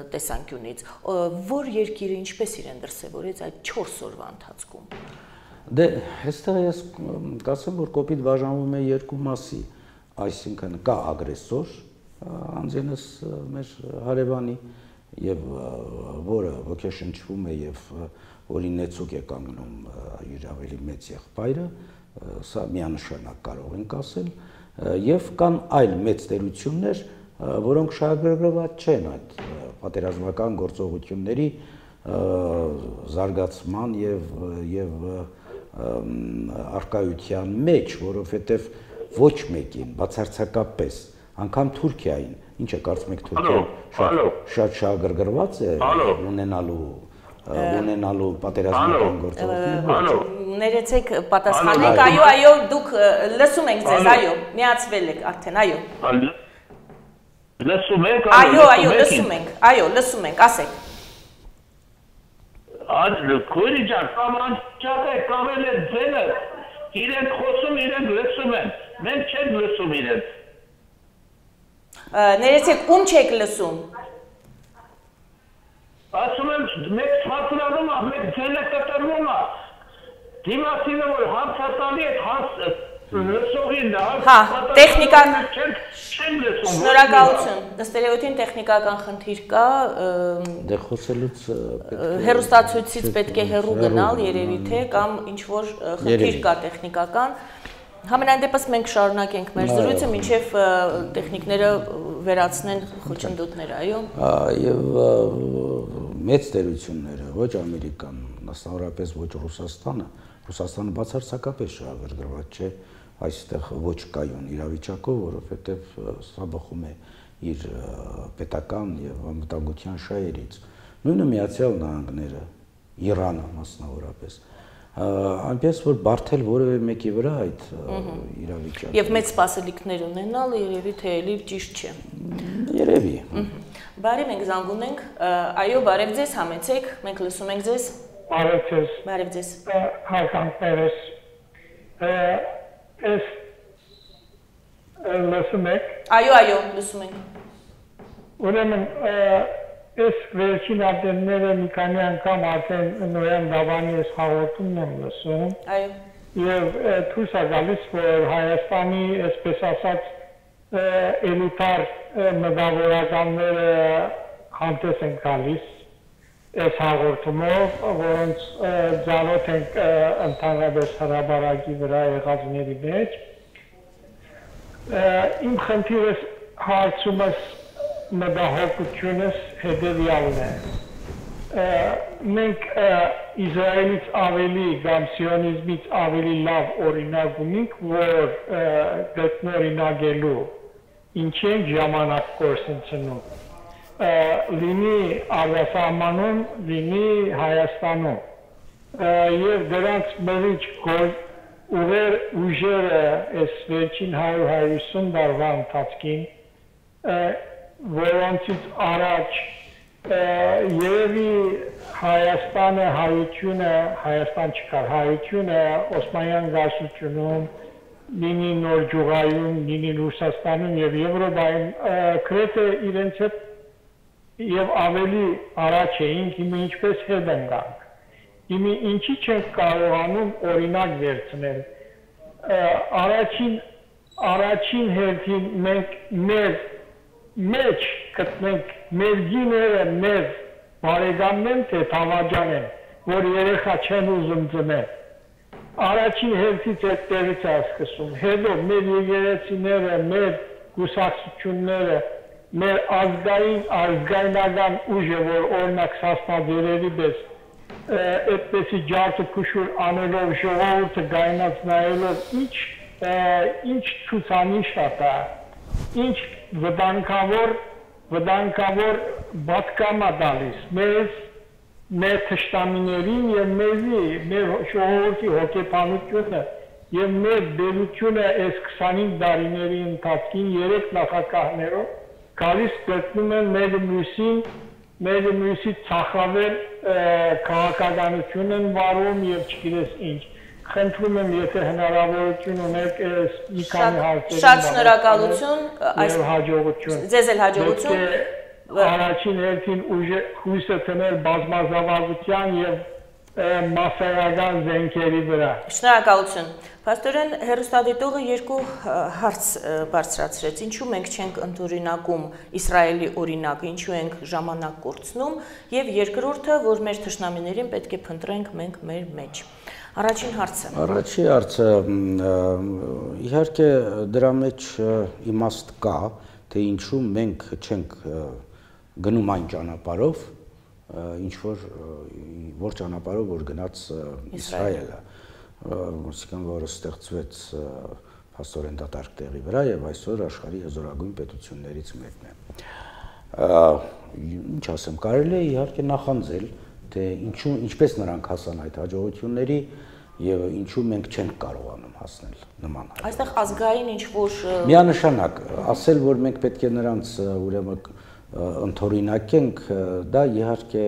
տեսանկյունից, որ երկիրը ինչպես իրեն դրսևորեց այդ չորս օրվա ընթացքում։ Դե, այստեղ ես կասեմ, որ կոպիտ բաժանվում է երկու մասի, այսինքն կա ագրեսոր, անձենս մեր հարևանի, եւ որը ոգեշնչվում է եւ որի նեցուկ է կանգնում իր ավելի մեծ եղբայրը, սա միանշանակ կարող ենք ասել, եւ կան այլ մեծ տերություններ, որոնք շահագրգռված չեն այդ պատերազմական գործողությունների զարգացման եւ եւ արկայության մեջ, որովհետեւ ոչ մեկին բացարձակապես, անգամ Թուրքիային, ինչ է կարծում եք Թուրքիան շատ շահագրգռված է ունենալու ունենալու պատերազմական գործողություններ։ Ներեցեք պատասխանեք, այո, այո, դուք լսում ենք ձեզ, այո, միացվել եք արդեն, այո։ Լսում եք, այո, այո, լսում ենք, այո, լսում ենք, ասեք։ Քույրի ջան, կամ անջատ է, կամ էլ է ձենը, իրենք խոսում, իրենք լսում են, մենք չենք լսում իրենք։ Ներեցեք, ում չեք լսում։ Ասում եմ, մեկ ցածրանում է, մեկ ձենը կտրվում է, դիմացինը, որ հանցատալի է, լսողին դա, հա, տեխնիկան, չեն լսում։ Շնորհակալություն, ըստ երևույթին տեխնիկական խնդիր կա, դե խոսելուց հեռուստացույցից պետք է հեռու գնալ, երևի թե, կամ ինչ-որ խնդիր կա տեխնիկական։ Համենայն դեպս մենք շարունակենք մեր զրույցը, մինչև տեխնիկները վերացնեն խոչընդոտները, այո։ Եվ մեծ տերությունները, ոչ Ամերիկան, մասնավորապես ոչ Ռուսաստանը, Ռուսաստանը բացարձակապես շահագրգռված չէ այստեղ ոչ կայուն իրավիճակով, որովհետև սա բխում է իր պետական եւ անվտանգության շահերից։ Նույնը Միացյալ Նահանգները, Իրանը մասնավորապես, այնպես որ բարթել որևէ մեկի վրա այդ իրավիճակը։ Եվ մեծ սպասելիքներ ունենալ երևի թե էլի ճիշտ չէ։ Երևի։ Բարի, մենք զանգում ենք, այո, բարև ձեզ, համեցեք, մենք լսում ենք ձեզ։ Բարև ձեզ։ Բարև ձեզ։ Հարկանքներս, ես լսում եք։ Այո, այո, լսում ենք։ Ուրեմն, ես վերջին ատենները մի քանի անգամ արդեն նոյան դավանի ես հաղորդումն եմ լսում։ Այո։ Եվ թույս է գալիս, որ Հայաստանի, այսպես ասած, էլիտար մտավորականները հանդես են գալիս այս հաղորդումով, որոնց ձանոթ ենք ընդհանրապես հրապարակի վրա եղածների մեջ։ Իմ խնդիրս հարցումս մտահոգությունս հետևյալն է։ Մենք Իսրայելից ավելի կամ սիոնիզմից ավելի լավ օրինակ ունենք, որ գտնօրինակելու ինչ են ժամանակ կորսնցնում։ Լինի արտասահմանում, լինի Հայաստանում։ Եվ դրանց մերիչ ուղեր ուժերը այս վերջին հարյուր հարյուրհիսուն տարվա ընթացքին, որոնցից առաջ երևի Հայաստանը, հայությունը, Հայաստան չկար, հայությունը Օսմանյան գարշությունում, լինի Նոր Ջուղայում, լինի Ռուսաստանում և Եվրոպայում գրեթե իրենց հետ և ավելի առաջ էինք, իմը ինչպես հետ ընկանք։ Իմը ինչի չենք կարողանում օրինակ վերցնել։ Առաջին հերթին մենք մեր մեջ գտնենք մեր գիները մեր բարեկամն են, թե թավաջան են, որ երեխա չեն ուզում ծնել։ Առաջին հերթից այդ տեղից է սկսում, հետո մեր եկեղեցիները, մեր կուսակցությունները, մեր ազգային, ազգայնական ուժը, որ օրինակ սասնաձերերի պես այդպեսի ջարդը քուշուր անելով, ժողովուրդը գայնած նայելով, ինչ ցուցանիշ է դա, ինչ վտանգավոր, վտանգավոր պատկամ է տալիս մեզ, մեր թշնամիներին և մեզի, մեր ժողովրդի հոգեբանությունը և մեր բերությունը այս քսանհինգ տարիների ընթացքին երեք նախագահներով գալիս գտնում են մեր մյուսին, մեր մյուսի ցախավեր քաղաքականություն են վարում և չգիտես ինչ։ Խնդրում եմ, եթե հնարավորություն ունեք մի քանի հարցերի շատ շնորհակալություն և հաջողություն։ Ձեզ էլ հաջողություն։ Առաջին հերթին հույսը տնել բազմազավակության և մասսայական զենքերի վրա։ Շնորհակալություն։ Պաստորեն հերոստատիտողը երկու հարց բարձրացրեց, ինչու մենք չենք ընդօրինակում Իսրայելի օրինակը, ինչու ենք ժամանակ կորցնում, եւ երկրորդը, որ մեր թշնամիներին պետք է փնտրենք մենք մեր մեջ։ Առաջին հարցը։ Առաջին հարցը իհարկե դրա մեջ իմաստ կա, թե ինչու մենք չենք գնում այն ճանապարհով, ինչ որ որ ճանապարհով որ գնաց Իսրայելը, ուսիկան որը ստեղծվեց փաստորեն դատարկ տեղի վրա եւ այսօր աշխարհի հզորագույն պետություններից մեկն է։ Ինչ ասեմ, կարելի է իհարկե նախանձել, թե ինչու ինչպես նրանք հասան այդ հաջողությունների եւ ինչու մենք չենք կարողանում հասնել նման։ Այստեղ ազգային ինչ որ միանշանակ ասել, որ մենք պետք է նրանց ուրեմն ընդօրինակենք, դա իհարկե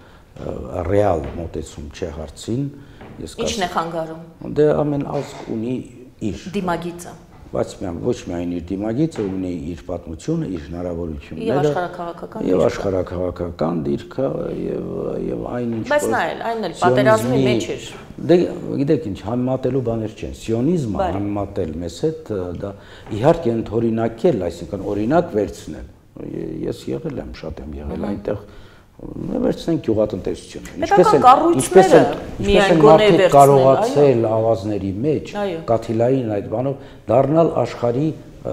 ռեալ մոտեցում չէ հարցին։ Ինչն է խանգարում։ Դե ամեն ազգ ունի իր դիմագիծը։ Բայց ոչ միայն իր դիմագիծը, ունի իր պատմությունը, իր հնարավորությունները եւ աշխարհակաղակական եւ աշխարհակաղակական դիրքը եւ եւ այն ինչ Բայց նա էլ, այն էլ պատերազմի մեջ էր։ Դե գիտեք ինչ, համեմատելու բաներ չեն։ Սիոնիզմը համեմատել մեզ հետ, դա իհարկե ընդօրինակել, այսինքն օրինակ վերցնել։ Ես եղել եմ, շատ եմ եղել այնտեղ, վերցնենք գյուղատնտեսությունը։ Ինչպես են մարդիկ կարողացել ավազների մեջ, կաթիլային այդ բանով, դառնալ աշխարհի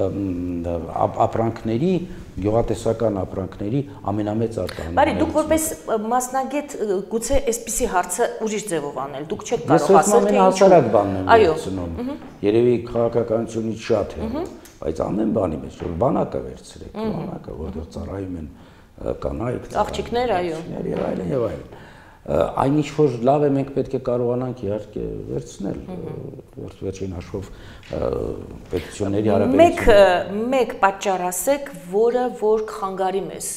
ապրանքների, գյուղատնտեսական ապրանքների ամենամեծ արտահանողը։ Բարի, դուք որպես մասնագետ գուցե այսպիսի հարցը ուրիշ ձևով անել, դուք չեք կարող ասել, թե ամենահասարակ բանն եմ վերցնում։ Երևի քաղաքականությունից շատ է, բայց ամեն բանի մեջ որ բանակը վերցրեք, բանակը, որտեղ ծառայում են կանայք, աղջիկներ, այո, եւ այլն եւ այլն։ Այն ինչ որ լավ է մենք պետք է կարողանանք իհարկե վերցնել, վերջին հաշվով պետությունների հարաբերությունները։ Մեկ մեկ պատճառ ասեք, որը որ խանգարի մեզ։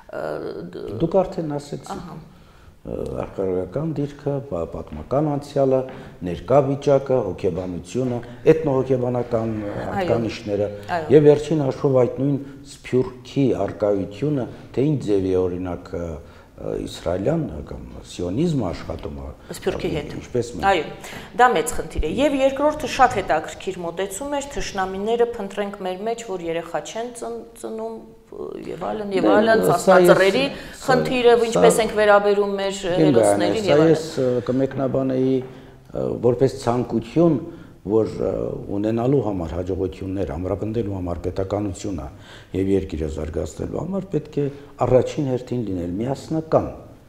Դուք արդեն ասեցիք արխեոլոգիական դիրքը, պատմական անցյալը, ներկա վիճակը, հոգեբանությունը, էթնոհոգեբանական հատկանիշները եւ վերջին հաշվով այդ նույն սփյուռքի արկայությունը, թե ինչ ձևի է օրինակ իսրայելյան կամ սիոնիզմը աշխատում է սփյուռքի հետ։ Ինչպես մենք։ Այո, դա մեծ խնդիր է։ Եվ երկրորդը շատ հետաքրքիր մոտեցում էր, թշնամիները փնտրենք մեր մեջ, որ երեխա չեն ծնում եւ այլն եւ այլն, ծածկածռերի խնդիրը, ինչպես ենք վերաբերում մեր հերոսներին եւ այլն։ Ես կմեկնաբանեի որպես ցանկություն, որ ունենալու համար հաջողություններ, ամրապնդելու համար պետականությունը եւ երկիրը զարգացնելու համար պետք է առաջին հերթին լինել միասնական,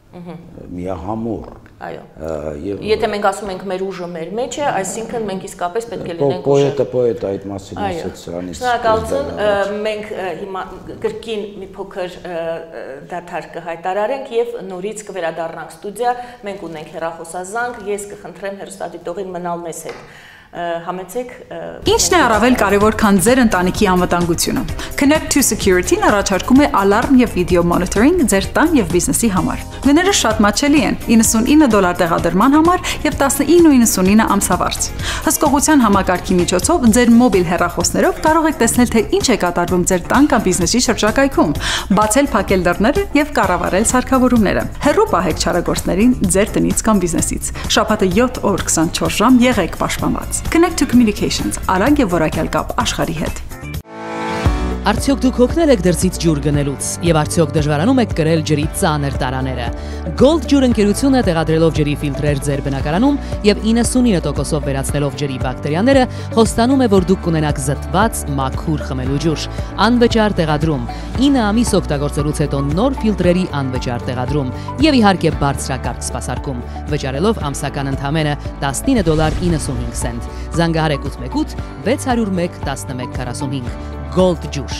միահամուռ։ Այո։ Եթե մենք ասում ենք մեր ուժը մեր մեջ է, այսինքն մենք իսկապես պետք է լինենք ուժը։ Պոետը պոետ այդ մասին ասեց սրանից։ Շնորհակալություն, մենք հիմա կրկին մի փոքր դադար կհայտարարենք եւ նորից կվերադառնանք ստուդիա, մենք ունենք հեռախոսազանգ, ես կխնդրեմ հեռուստադիտողին մնալ մեզ հետ։ Համեցեք Ինչն է առավել կարևոր, քան ձեր ընտանիքի անվտանգությունը։ Connect to Security-ն առաջարկում է ալարմ եւ վիդեո մոնիթորինգ ձեր տան եւ բիզնեսի համար։ Գները շատ մատչելի են՝ իննսունինը դոլար տեղադրման համար եւ տասնինը ու իննսունինը ամսավարձ։ Հսկողության համակարգի միջոցով ձեր մոբիլ հեռախոսներով կարող եք տեսնել, թե ինչ է կատարվում ձեր տան կամ բիզնեսի շրջակայքում, բացել փակել դռները եւ կառավարել սարքավորումները։ Հեռու պահեք չարագործներին ձեր տնից կամ բիզնեսից։ Շաբաթը յոթ օր քսանչորս ժամ եղեք պաշտպանված։ Connect to Communications, արագ եւ որակյալ կապ աշխարհի հետ։ Արդյոք դուք հոգնել եք դրսից ջուր գնելուց եւ արդյոք դժվարանում եք կրել ջրի ծանր տարաները։ Gold ջուր ընկերությունը տեղադրելով ջրի ֆիլտրեր ձեր բնակարանում եւ իննսունինը տոկոսով վերացնելով ջրի բակտերիաները, խոստանում է, որ դուք կունենաք զտված, մաքուր խմելու ջուր։ Անվճար տեղադրում, ինը ամիս օգտագործելուց հետո նոր ֆիլտրերի անվճար տեղադրում եւ իհարկե բարձրակարգ սպասարկում, վճարելով ամսական ընդամենը տասնինը դոլար իննսունհինգ սենտ։ Զանգահարեք ութ մեկ ութ վեց հարյուր մեկ տասնմեկ քառասունհինգ։ Gold ջուր։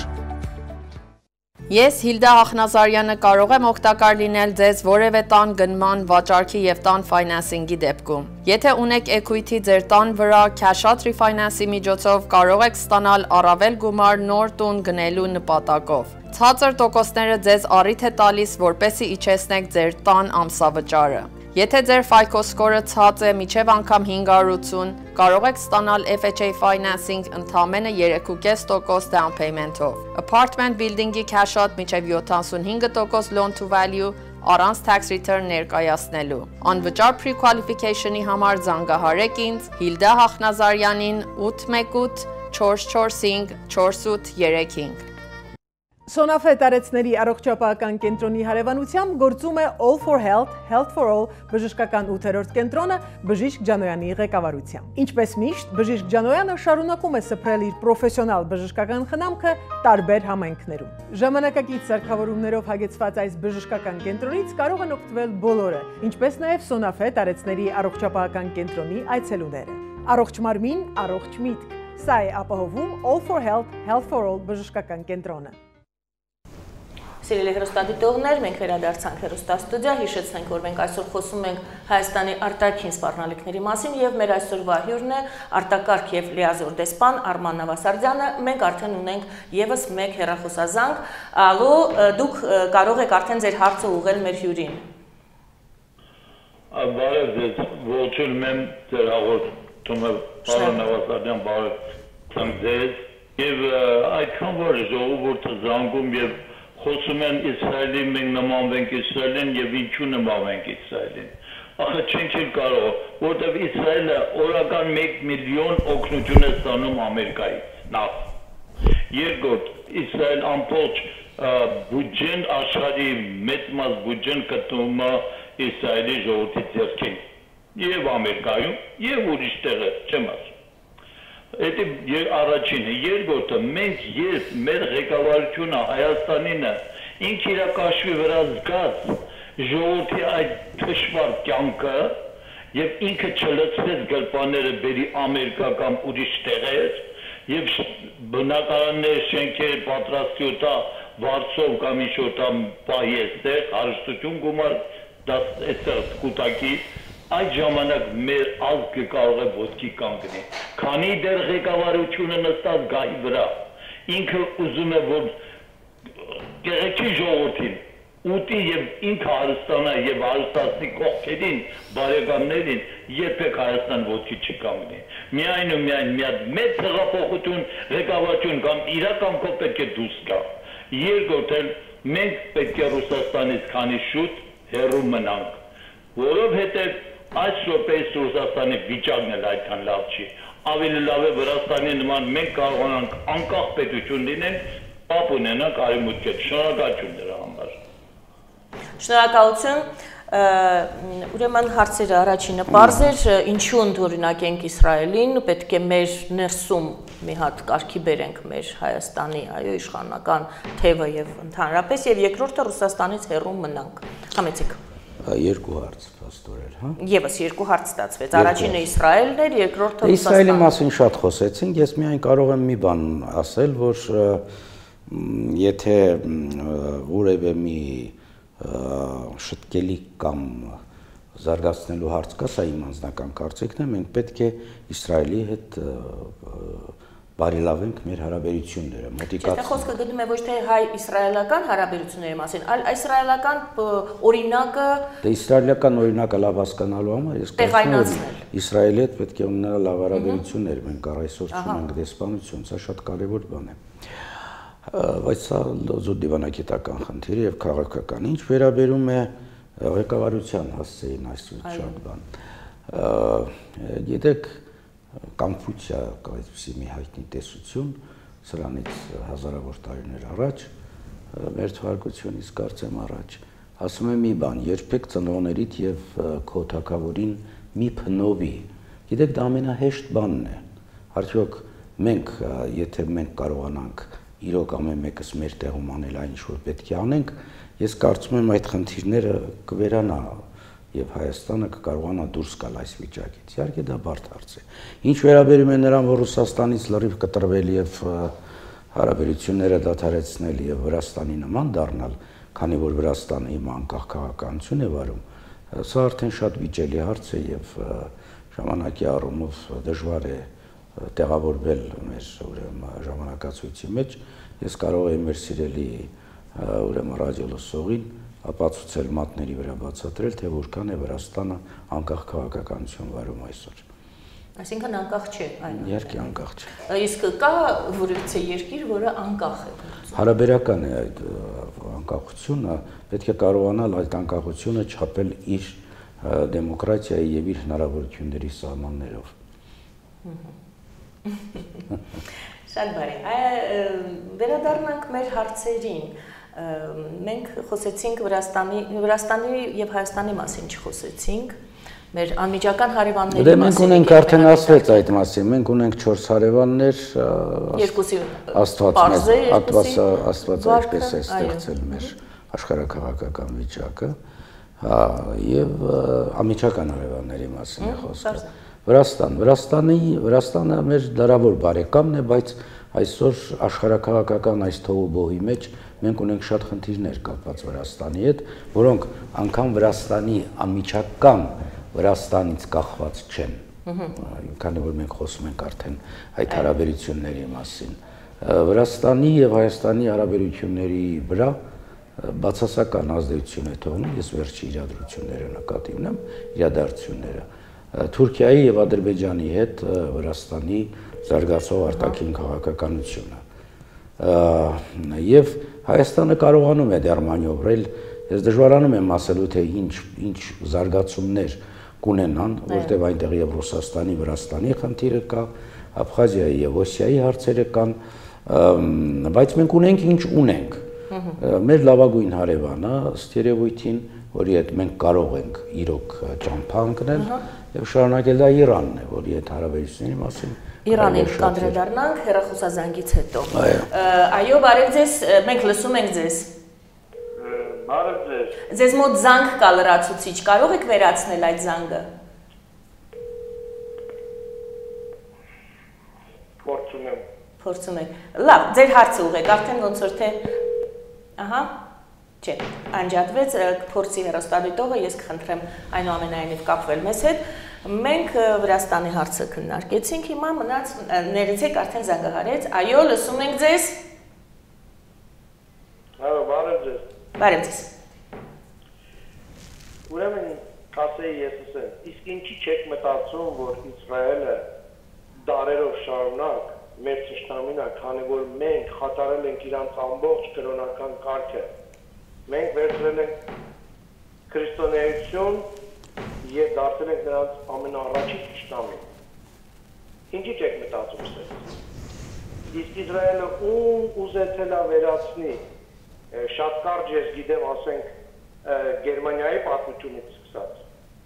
Ես Հիլդա Ախնազարյանը կարող եմ օգտակար լինել ձեզ որևէ տան գնման, վաճառքի եւ տան ֆայնանսինգի դեպքում։ Եթե ունեք equity ձեր տան վրա, cash out refinance-ի միջոցով կարող եք ստանալ առավել գումար նոր տուն գնելու նպատակով։ Ցածր տոկոսները ձեզ առիթ է տալիս, որպեսզի իջեցնեք ձեր տան ամսավճարը։ Եթե ձեր FICO score-ը ցած է մինչև անգամ հինգ հարյուր ութուն, կարող եք ստանալ F H A financing ընդամենը երեք ու կես տոկոս down payment-ով։ Apartment building-ի cash out մինչև յոթանասունհինգ տոկոս loan to value, առանց tax return ներկայացնելու։ Անվճար pre-qualification-ի համար զանգահարեք ինձ Հիլդա Հախնազարյանին ութ մեկ ութ չորս չորս հինգ չորս ութ երեք հինգ։ Սոնաֆե տարեցների առողջապահական կենտրոնի հարևանությամբ գործում է All for Health, Health for All բժշկական ութերորդ կենտրոնը Բժիշկ Ջանոյանի ղեկավարությամբ։ Ինչպես միշտ, Բժիշկ Ջանոյանը շարունակում է սփռել իր պրոֆեսիոնալ բժշկական խնամքը տարբեր համայնքներում։ Ժամանակակից սարքավորումներով հագեցված այս բժշկական կենտրոնից կարող են օգտվել բոլորը, ինչպես նաև Սոնաֆե տարեցների առողջապահական կենտրոնի այցելուները։ Առողջ մարմին, առողջ միտք։ Սա է ապահովում All for Health, Health for All բժշկական կենտրոնը։ Սիրելի հեռուստադիտողներ, մենք վերադարձանք հեռուստաստուդիա, հիշեցնենք, որ մենք այսօր խոսում ենք Հայաստանի արտաքին սպառնալիքների մասին եւ մեր այսօրվա հյուրն է արտակարգ եւ լիազոր դեսպան Արման Նավասարդյանը։ Մենք արդեն ունենք եւս մեկ հեռախոսազանգ, ալո, դուք կարող եք արդեն ձեր հարցը ուղղել մեր հյուրին։ Բարև ձեզ, ողջունում եմ ձեր հաղորդումը, պարոն Նավասարդյան, բարև ձեզ, եւ այդքան որ ժողովուրդը զանգում եւ խոսում են Իսրայելի, մենք նմանվենք Իսրայելին եւ ինչու նմանվենք Իսրայելին։ Ախր չենք էլ կարող, որտեւ Իսրայելը օրական մեկ միլիոն օգնություն է ստանում Ամերիկայից։ Նախ։ Երկրորդ, Իսրայել ամբողջ բյուջեն աշխարհի մեծ մաս բյուջեն գտնում է Իսրայելի ժողովրդի ձեռքին։ Եվ Ամերիկայում, եւ ուրիշ տեղը, չեմ ասում։ Դա առաջինը, երկրորդը, մենք ես մեր ղեկավարությունը Հայաստանինը ինք իր կաշվի վրա զգաց ժողովրդի այդ թշվառ կյանքը եւ ինքը չլցրեց գրպանները բերի Ամերիկա կամ ուրիշ տեղեր եւ բնակարաններ, շենքեր պատրաստի ուտա Վարշավ կամ ինչ-որ պահեստեր, հարստություն գումար այդտեղ կուտակի այդ ժամանակ մեր ազգը կարող է ոտքի կանգնի։ Քանի դեռ ղեկավարությունը նստած գահի վրա, ինքը ուզում է, որ գեղեցի ժողովրդին ուտի եւ ինքը հարստանա եւ հարստացնի կողքերին, բարեկամներին, երբեք Հայաստան ոտքի չկանգնի։ Միայն ու միայն մի հատ մեծ հեղափոխություն ղեկավարություն կամ իրական կողմ պետք է դուրս գա։ Երկրորդ էլ մենք պետք է Ռուսաստանից քանի շուտ հեռու մնանք, որովհետեւ այս րոպեից Ռուսաստանի վիճակն էլ այդքան լավ չի։ Ավելի լավ է Վրաստանի նման մենք կարողանանք անկախ պետություն լինենք, պապ ունենանք արևմուտքի հետ։ Շնորհակալություն դրա համար։ Շնորհակալություն։ Ուրեմն հարցերը առաջինը պարզ էր, ինչու ընդօրինակենք Իսրայելին, պետք է մեր ներսում մի հատ կարգի բերենք մեր Հայաստանի այո իշխանական թևը եւ ընդհանրապես, եւ երկրորդը Ռուսաստանից հեռու մնանք։ Համեցեք։ Երկու հարց փաստորել, հա։ Եվս երկու հարց ստացվեց։ Առաջինը Իսրայելն էր, երկրորդը Ռուսաստանը։ Իսրայելի մասին շատ խոսեցինք, ես միայն կարող եմ մի բան ասել, որ եթե որևէ մի շտկելի կամ զարգացնելու հարց կա, սա իմ անձնական կարծիքն է, մենք պետք է Իսրայելի հետ բարելավենք մեր հարաբերությունները, մոտիկացնենք։ Եթե խոսքը գնում է ոչ թե հայ-իսրայելական հարաբերությունների մասին, այլ իսրայելական օրինակը Դե իսրայելական օրինակը լավ հասկանալու համար ես կարծում եմ Իսրայելի հետ պետք է ունենալ լավ հարաբերություններ, մենք այսօր ունենք դեսպանություն, սա շատ կարևոր բան է։ Բայց սա զուտ դիվանագիտական խնդիր է եւ քաղաքական։ Ինչ վերաբերում է ղեկավարության հասցեին այս շատ բան։ Գիտեք Կամփուչիա այսպիսի մի հայտնի տեսություն սրանից հազարավոր տարիներ առաջ մեր թվարկությունից կարծեմ առաջ ասում է մի բան երբեք ծնողներիդ եւ քո թակավորին մի փնովի գիտեք դա ամենահեշտ բանն է արդյոք մենք եթե մենք կարողանանք իրոք ամեն մեկս մեր տեղում անել այն ինչ որ պետք է անենք ես կարծում եմ այդ խնդիրները կվերանա եւ Հայաստանը կկարողանա դուրս գալ այս վիճակից։ Իհարկե դա բարդ հարց է։ Ինչ վերաբերում է նրան, որ Ռուսաստանից լրիվ կտրվել եւ հարաբերությունները դադարեցնել եւ Վրաստանի նման դառնալ, քանի որ Վրաստանը իմ անկախ քաղաքականություն է վարում, սա արդեն շատ վիճելի հարց է եւ ժամանակի առումով դժվար է տեղավորվել մեր ուրեմն ժամանակացույցի մեջ։ Ես կարող եմ մեր սիրելի ուրեմն ռադիոլսողին ապացուցել մատների վրա բացատրել, թե որքան է Վրաստանը անկախ քաղաքականություն վարում այսօր։ Այսինքն անկախ չէ, այն։ Իհարկե անկախ չէ։ Իսկ կա որևիցե երկիր, որը անկախ է։ Հարաբերական է այդ անկախությունը, պետք է կարողանալ այդ անկախությունը չափել իր դեմոկրատիայի եւ իր հնարավորությունների սահմաններով։ Շատ բարի։ Վերադառնանք մեր հարցերին։ Մենք խոսեցինք Վրաստանի, Վրաստանի եւ Հայաստանի մասին չխոսեցինք։ Մեր անմիջական հարևանների մասին։ Մենք ունենք արդեն ասվեց այդ մասին, մենք ունենք չորս հարևաններ, երկուսի Աստված Աստված այդպես է ստեղծել մեր աշխարհաքաղաքական վիճակը, եւ անմիջական հարևանների մասին է խոսքը։ Վրաստան, Վրաստանի, Վրաստանը մեր դարավոր բարեկամն է, բայց այսօր աշխարհաքաղաքական այս թողուբոհի մեջ մենք ունենք շատ խնդիրներ կապված Վրաստանի հետ, որոնք անգամ Վրաստանի անմիջական Վրաստանից կախված չեն, քանի որ մենք խոսում ենք արդեն այդ հարաբերությունների մասին։ Վրաստանի եւ Հայաստանի հարաբերությունների վրա բացասական ազդեցություն է թողնում, ես վերջի իրադրությունները նկատի ունեմ, իրադարձությունները։ Թուրքիայի եւ Ադրբեջանի հետ Վրաստանի զարգացող արտաքին քաղաքականությունը։ Եվ Հայաստանը կարողանում է դեռ մանյովրել, ես դժվարանում եմ ասելու, թե ինչ ինչ զարգացումներ կունենան, որտեղ այնտեղ եւ Ռուսաստանի, Վրաստանի խնդիրը կա, Աբխազիայի եւ Օսիայի հարցերը կան, բայց մենք ունենք ինչ ունենք։ Մեր լավագույն հարևանը ըստ երևույթին, որի հետ մենք կարող ենք իրոք ճամփա ընկնել եւ շարունակել, դա Իրանն է, որի հետ հարաբերությունների մասին Իրանին կանդրադառնանք հեռախոսազանգից հետո։ Այո, բարև ձեզ, մենք լսում ենք ձեզ։ Բարև ձեզ։ Ձեզ մոտ զանգ կա լրացուցիչ, կարող եք վերացնել այդ զանգը։ Փորձում եմ։ Փորձում եք։ Լավ, ձեր հարցը ուղեք, արդեն ոնց որ թե ահա, չէ, անջատվեց, փորձի հեռուստադիտողը, ես կխնդրեմ այնուամենայնիվ կապվել մեզ հետ։ Մենք Վրաստանի հարցը քննարկեցինք, հիմա մնաց ներեցեք արդեն զանգահարեց։ Այո, լսում ենք ձեզ։ Այո, բարև ձեզ։ Բարև ձեզ։ Ուրեմն կասեի ես ասեմ, իսկ ինչի չեք մտածում, որ Իսրայելը դարերով շարունակ մեր ճշտամին է, քանի որ մենք խաթարել ենք իրանց ամբողջ կրոնական կարգը։ Մենք վերցրել ենք քրիստոնեություն եւ դարձել ենք նրանց ամենաառաջի ճշտամին։ Ինչի՞ չեք մտածում սենց։ Իսկ Իսրայելը ում ուզեցել է վերացնի, շատ կարճ ես գիտեմ, ասենք Գերմանիայի պատմությունից սկսած,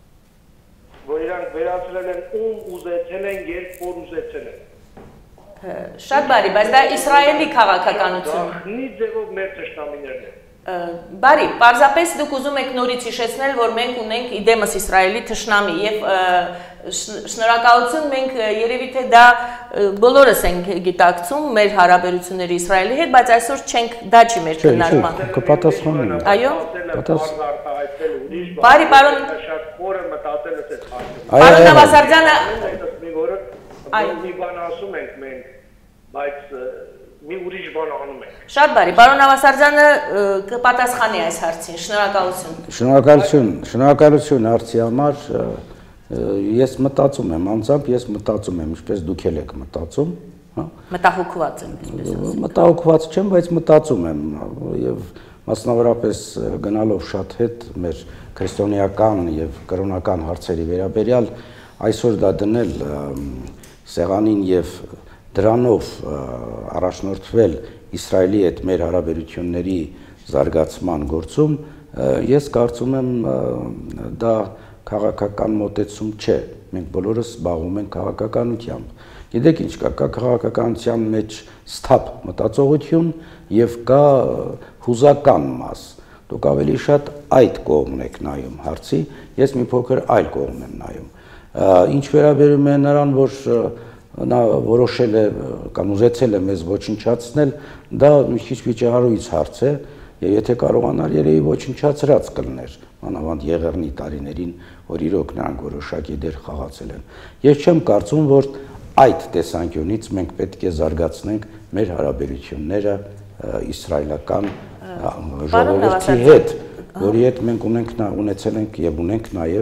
որ իրանք վերացրել են ում ուզեցել են, երբ որ ուզեցել են։ Շատ բարի, բայց դա Իսրայելի քաղաքականություն։ Գաղտնի ձևով մեր ճշտամիներն են։ Բարի, պարզապես դուք ուզում եք նորից հիշեցնել, որ մենք ունենք իդեմս Իսրայելի թշնամի եւ շնորհակալություն, մենք երևի թե դա բոլորս ենք գիտակցում մեր հարաբերությունների Իսրայելի հետ, բայց այսօր չենք, դա չի մեր քննարկման։ Կպատասխանեմ։ Այո։ Պատասխան։ Բարի, պարոն։ Շատ խորը մտածել ես այդ հարցը։ Պարոն Նավասարդյանը, այո, մի բան ասում ենք մենք, բայց մի ուրիշ բան անում ենք։ Շատ բարի, պարոն Նավասարդյանը կպատասխանի այս հարցին, շնորհակալություն։ Շնորհակալություն, շնորհակալություն հարցի համար, ես մտածում եմ, անձամբ ես մտածում եմ, ինչպես դուք եք մտածում, հա։ Մտահոգված եմ, այսպես ասենք։ Մտահոգված չեմ, բայց մտածում եմ եւ մասնավորապես գնալով շատ հետ մեր քրիստոնեական եւ կրոնական հարցերի վերաբերյալ այսօր դա դնել սեղանին եւ դրանով առաջնորդվել Իսրայելի հետ մեր հարաբերությունների զարգացման գործում, ես կարծում եմ դա քաղաքական մոտեցում չէ, մենք բոլորս զբաղվում ենք քաղաքականությամբ։ Գիտեք ինչ կա, կա քաղաքականության մեջ սթափ մտածողություն եւ կա հուզական մաս։ Դուք ավելի շատ այդ կողմն եք նայում հարցի, ես մի փոքր այլ կողմ եմ նայում։ Ինչ վերաբերում է նրան, որ նա որոշել է կամ ուզեցել է մեզ ոչնչացնել, դա մի քիչ վիճահարույց հարց է, եւ եթե կարողանար երևի ոչնչացրած կլներ, մանավանդ եղեռնի տարիներին, որ իրոք նրանք որոշակի դեր խաղացել են։ Ես չեմ կարծում, որ այդ տեսանկյունից մենք պետք է զարգացնենք մեր հարաբերությունները իսրայելական ժողովրդի հետ, որի հետ մենք ունենք ունեցել ենք եւ ունենք նաեւ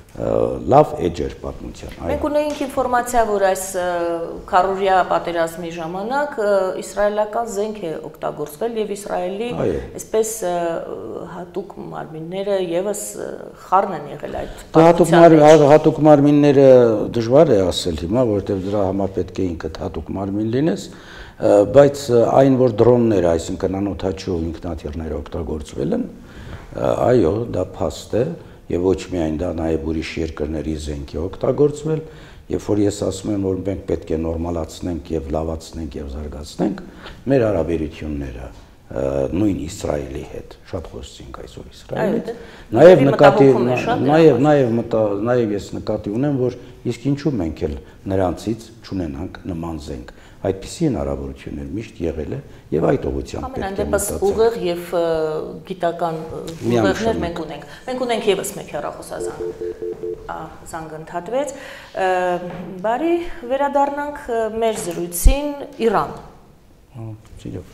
լավ էջ էր պատմության։ Մենք ունեինք ինֆորմացիա, որ այս քառորյա պատերազմի ժամանակ իսրայելական զենք է օգտագործվել եւ Իսրայելի այսպես հատուկ մարմինները եւս խառն են եղել այդ պատմության։ Հատուկ մարմինները դժվար է ասել հիմա, որովհետեւ դրա համար պետք է ինքդ հատուկ մարմին լինես, բայց այն որ դրոնները, այսինքն անօթաչու ինքնաթիռները օգտագործվել են, այո, դա փաստ է։ Եվ ոչ միայն դա նաև ուրիշ երկրների զենք է օգտագործվել, երբ որ ես ասում եմ, որ մենք պետք է նորմալացնենք եւ լավացնենք եւ զարգացնենք մեր հարաբերությունները նույն Իսրայելի հետ, շատ խոսեցինք այսօր Իսրայելի, նաև նկատի նաև նաև նաև ես նկատի ունեմ, որ իսկ ինչու մենք էլ նրանցից չունենանք նման զենք, այդպիսի հնարավորություններ միշտ եղել է եւ այդ ուղղությամբ պետք է մտածել։ Ուղիղ եւ գիտական ուղիղներ մենք ունենք։ Մենք ունենք եւս մեկ հեռախոսազանգ, զանգ ընդհատվեց։ Բարի վերադառնանք մեր զրույցին Իրան։ Ճիշտ։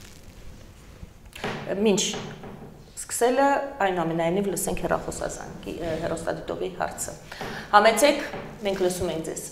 Մինչ սկսելը այնուամենայնիվ լսենք հեռախոսազանգի հեռուստադիտողի հարցը։ Համեցեք, մենք լսում ենք ձեզ։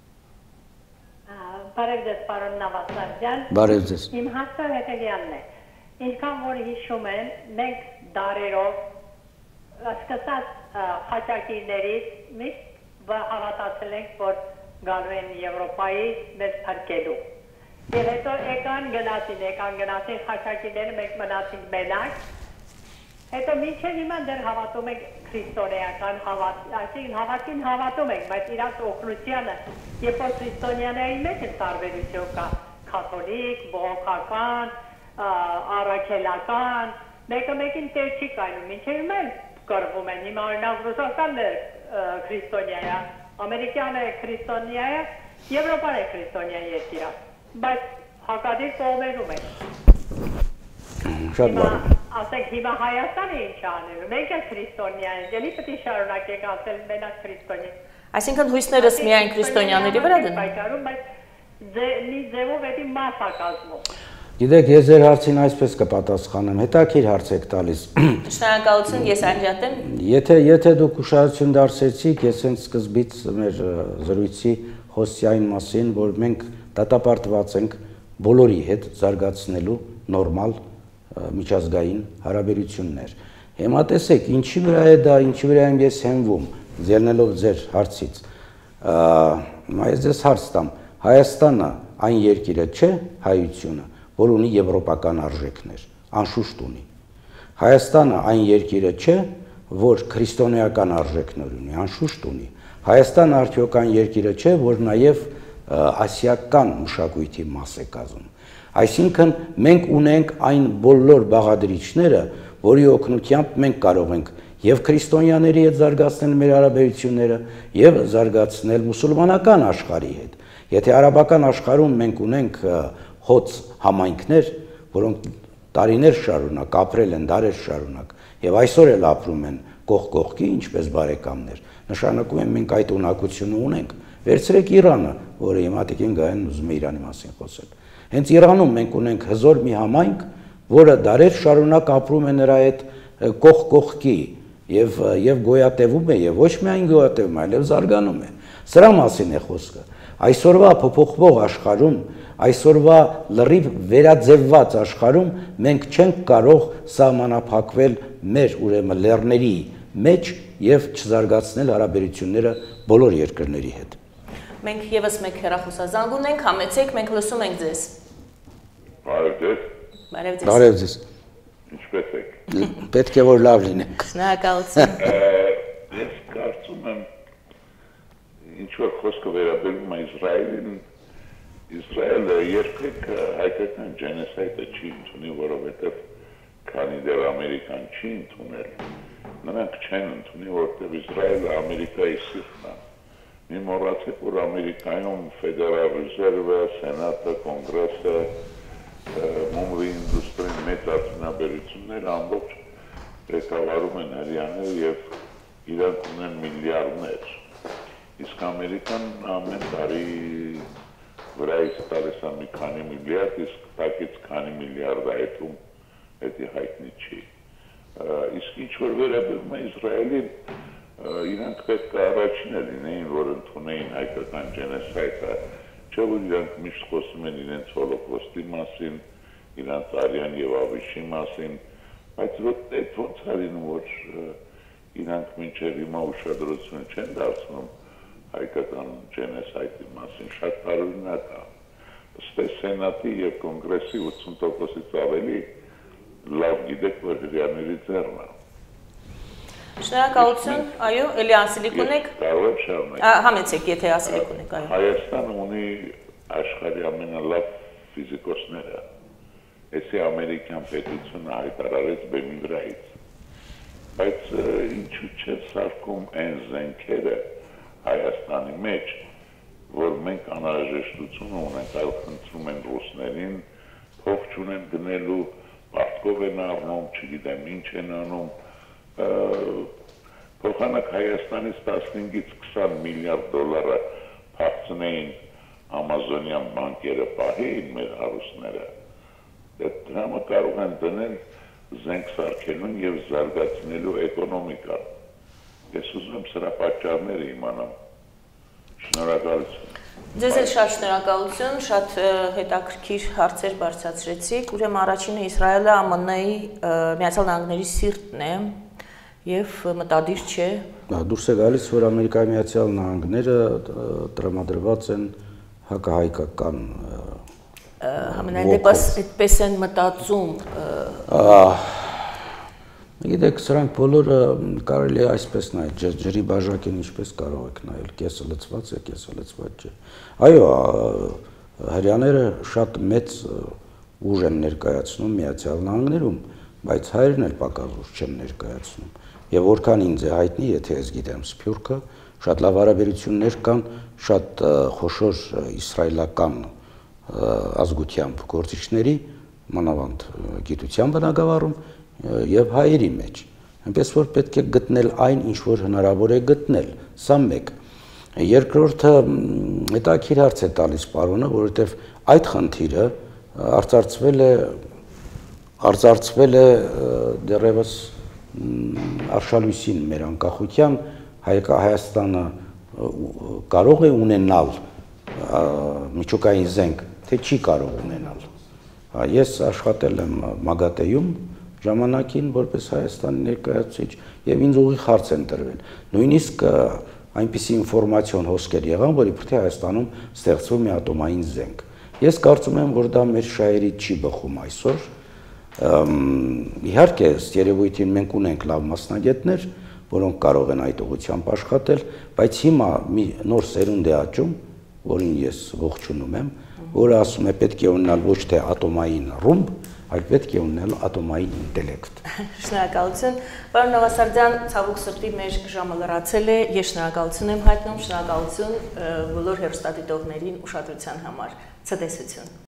Բարև ձեզ, պարոն Նավասարդյան։ Բարև ձեզ։ Իմ հարցը հետևյալն է։ Ինչքան որ հիշում եմ, մենք դարերով սկսած խաչակիրներից միշտ հավատացել ենք, որ գալու են Եվրոպայից մեզ փրկելու։ Եվ հետո եկան գնացին, եկան գնացին խաչակիրները, մենք մնացինք մենակ։ Հետո մինչև հիմա դեռ հավատում ենք քրիստոնեական հավատ, այսինքն հավատին հավատում ենք, բայց իրանց օգնությանը, երբ որ քրիստոնյաների մեջ էլ տարբերություն կա, կաթոլիկ, բողոքական, առաքելական, մեկը մեկին տեր չի կայնում, մինչև հիմա էլ կռվում են, հիմա օրինակ Ռուսաստանն է քրիստոնյա, ամերիկյան է քրիստոնյա, Եվրոպան է քրիստոնյա երկիրը, բայց հակադիր կողմերում են։ Շատ բարի։ Ասենք հիմա Հայաստանը ինչ անելու, մենք էլ քրիստոնյա ենք, ելի պետք է շարունակենք ասել մենակ քրիստոնյա։ Այսինքն հույսներս միայն քրիստոնյաների վրա դնում։ Բայց մի ձևով էդի մաս է կազմում։ Գիտեք, ես ձեր հարցին այսպես կպատասխանեմ, հետաքրքիր հարց եք տալիս։ Շնորհակալություն, ես անջատեմ։ Եթե եթե դուք ուշադրություն դարձրեցիք, ես հենց սկզբից մեր զրույցի խոսի այն մասին, որ մենք դատապարտված ենք բոլորի հետ զարգացնելու նորմալ միջազգային հարաբերություններ։ Հիմա տեսեք, ինչի վրա է դա, ինչի վրա եմ ես հենվում, ելնելով ձեր հարցից։ Ես ձեզ հարց տամ, Հայաստանը այն երկիրը չէ, հայությունը, որ ունի եվրոպական արժեքներ, անշուշտ ունի։ Հայաստանը այն երկիրը չէ, որ քրիստոնեական արժեքներ ունի, անշուշտ ունի։ Հայաստանը արդյոք այն երկիրը չէ, որ նաև ասիական մշակույթի մաս է կազմում։ Այսինքն մենք ունենք այն բոլոր բաղադրիչները, որի օգնությամբ մենք կարող ենք եւ քրիստոնյաների հետ զարգացնել մեր հարաբերությունները եւ զարգացնել մուսուլմանական աշխարհի հետ։ Եթե արաբական աշխարհում մենք ունենք հոծ համայնքներ, որոնք տարիներ շարունակ ապրել են, դարեր շարունակ եւ այսօր էլ ապրում են կողք կողքի, ինչպես բարեկամներ, նշանակում է մենք այդ ունակությունը ունենք։ Վերցրեք Իրանը, որը հիմա դեկին գային ուզում է Իրանի մասին խոսել։ Հենց Իրանում մենք ունենք հզոր մի համայնք, որը դարեր շարունակ ապրում է նրա հետ կողք կողքի եւ եւ գոյատևում է եւ ոչ միայն գոյատևում, այլև զարգանում է։ Սրա մասին է խոսքը։ Այսօրվա փոփոխվող աշխարհում, այսօրվա լրիվ վերաձևված աշխարհում մենք չենք կարող սահմանափակվել մեր ուրեմն լեռների մեջ եւ չզարգացնել հարաբերությունները բոլոր երկրների հետ։ Մենք եւս մեկ հեռախոսազանգ ունենք, համեցեք, մենք լսում ենք ձեզ։ Բարև ձեզ։ Բարև ձեզ։ Բարև ձեզ։ Ինչպե՞ս եք։ Պետք է որ լավ լինենք։ Շնորհակալություն։ Ես կարծում եմ, ինչ որ խոսքը վերաբերում է Իսրայելին, Իսրայելը երբեք հայկական ջենոսայդը չի ընդունի, որովհետև քանի դեռ Ամերիկան չի ընդունել, նրանք չեն ընդունի, որովհետև Իսրայելը Ամերիկայի սիրտն է։ Մի մոռացեք, որ Ամերիկայում Ֆեդերալ Ռեզերվը, Սենատը, Կոնգրեսը, մոմրի ինդուստրին մեծ արդյունաբերությունները ամբողջ ղեկավարում են հրյաներ եւ իրանք ունեն միլիարդներ։ Իսկ Ամերիկան ամեն տարի վրայից տալիս է մի քանի միլիարդ, իսկ տակից քանի միլիարդ այդում հետի հայտնի չի։ Իսկ ինչ որ վերաբերում է Իսրայելին, իրանք պետք է առաջինը լինեին, որ ընդունեին հայկական ջենոսայդը, չէ՞ որ իրանք միշտ խոսում են իրենց հոլոկոստի մասին, իրանց արյան եւ ավիշի մասին, բայց այդ ոնց է լինում, որ իրանք մինչև հիմա ուշադրություն չեն դարձնում հայկական ջենոսայդի մասին, շատ տարօրինակ է։ Ըստ Սենատի եւ Կոնգրեսի ութսուն տոկոսից ավելի լավ գիտեք, որ հրեաների ձեռն է։ Շնորհակալություն, այո, էլի ասելիք ունեք։ Կարող եմ շարունակել։ Համեցեք, եթե ասելիք ունեք, այո։ Հայաստանը ունի աշխարհի ամենալավ ֆիզիկոսները։ Էսի ամերիկյան պետությունը հայտարարեց բեմի վրայից։ Բայց ինչու՞ չէ սարքում այն զենքերը Հայաստանի մեջ, որ մենք անհրաժեշտություն ունենք, այլ խնդրում են ռուսներին, փող չունեն գնելու, պարտքով են առնում, չգիտեմ ինչ են անում, փոխանակ Հայաստանից տասնհինգից քսան միլիարդ դոլարը փախցնեին ամազոնյան բանկերը պահեին մեր հարուստները, դրամը կարող են դնել զենք սարքելուն և զարգացնելու էկոնոմիկան։ Ես ուզում եմ սրա պատճառները իմանամ։ Շնորհակալություն։ Ձեզ էլ շատ շնորհակալություն, շատ հետաքրքիր հարցեր բարձրացրեցիք։ Ուրեմն առաջինը Իսրայելը ԱՄՆ-ի Միացյալ Նահանգների սիրտն է եւ մտադիր չէ։ Դուրս է գալիս, որ Ամերիկայի Միացյալ Նահանգները տրամադրված են հակահայկական Համենայն դեպս այդպես են մտածում։ Գիտեք, սրանք բոլորը կարելի է այսպես նայել, ջրի բաժակին ինչպես կարող եք նայել, կեսը լցված է, կեսը լցված չէ։ Այո, հրեաները շատ մեծ ուժ են ներկայացնում Միացյալ Նահանգներում, բայց հայերն էլ պակաս ուժ չեն ներկայացնում։ Եվ որքան ինձ է հայտնի, եթե ես գիտեմ Սփյուռքը, շատ լավ հարաբերություններ կան, շատ խոշոր իսրայելական ազգությամբ գործիչների, մանավանդ գիտության բնագավառում եւ հայերի մեջ, այնպես որ պետք է գտնել այն, ինչ որ հնարավոր է գտնել, սա մեկ։ Երկրորդը հետաքրքիր հարց է տալիս պարոնը, որովհետեւ այդ խնդիրը արծարծվել է արծարծվել է դեռևս արշալույսին մեր անկախության Հայաստանը կարող է ունենալ միջուկային զենք, թե չի կարող ունենալ։ Ես աշխատել եմ Մագատեում ժամանակին որպես Հայաստանի ներկայացուցիչ եւ ինձ ուղիղ հարց են տրվել։ Նույնիսկ այնպիսի ինֆորմացիոն հոսքեր եղան, որ իբրև Հայաստանում ստեղծվում է ատոմային զենք։ Ես կարծում եմ, որ դա մեր շահերից չի բխում այսօր։ Իհարկե, ըստ երևույթին մենք ունենք լավ մասնագետներ, որոնք կարող են այդ ուղղությամբ աշխատել, բայց հիմա մի նոր սերունդ է աճում, որին ես ողջունում եմ, որը ասում է պետք է ունենալ ոչ թե ատոմային ռումբ, այլ պետք է ունենալ ատոմային ինտելեկտ։ Շնորհակալություն։ Պարոն Նավասարդյան, ցավոք սրտի մեր ժամը լրացել է, ես շնորհակալություն եմ հայտնում, շնորհակալություն բոլոր հեռուստադիտողներին ուշադրության համար։ Ցտեսություն։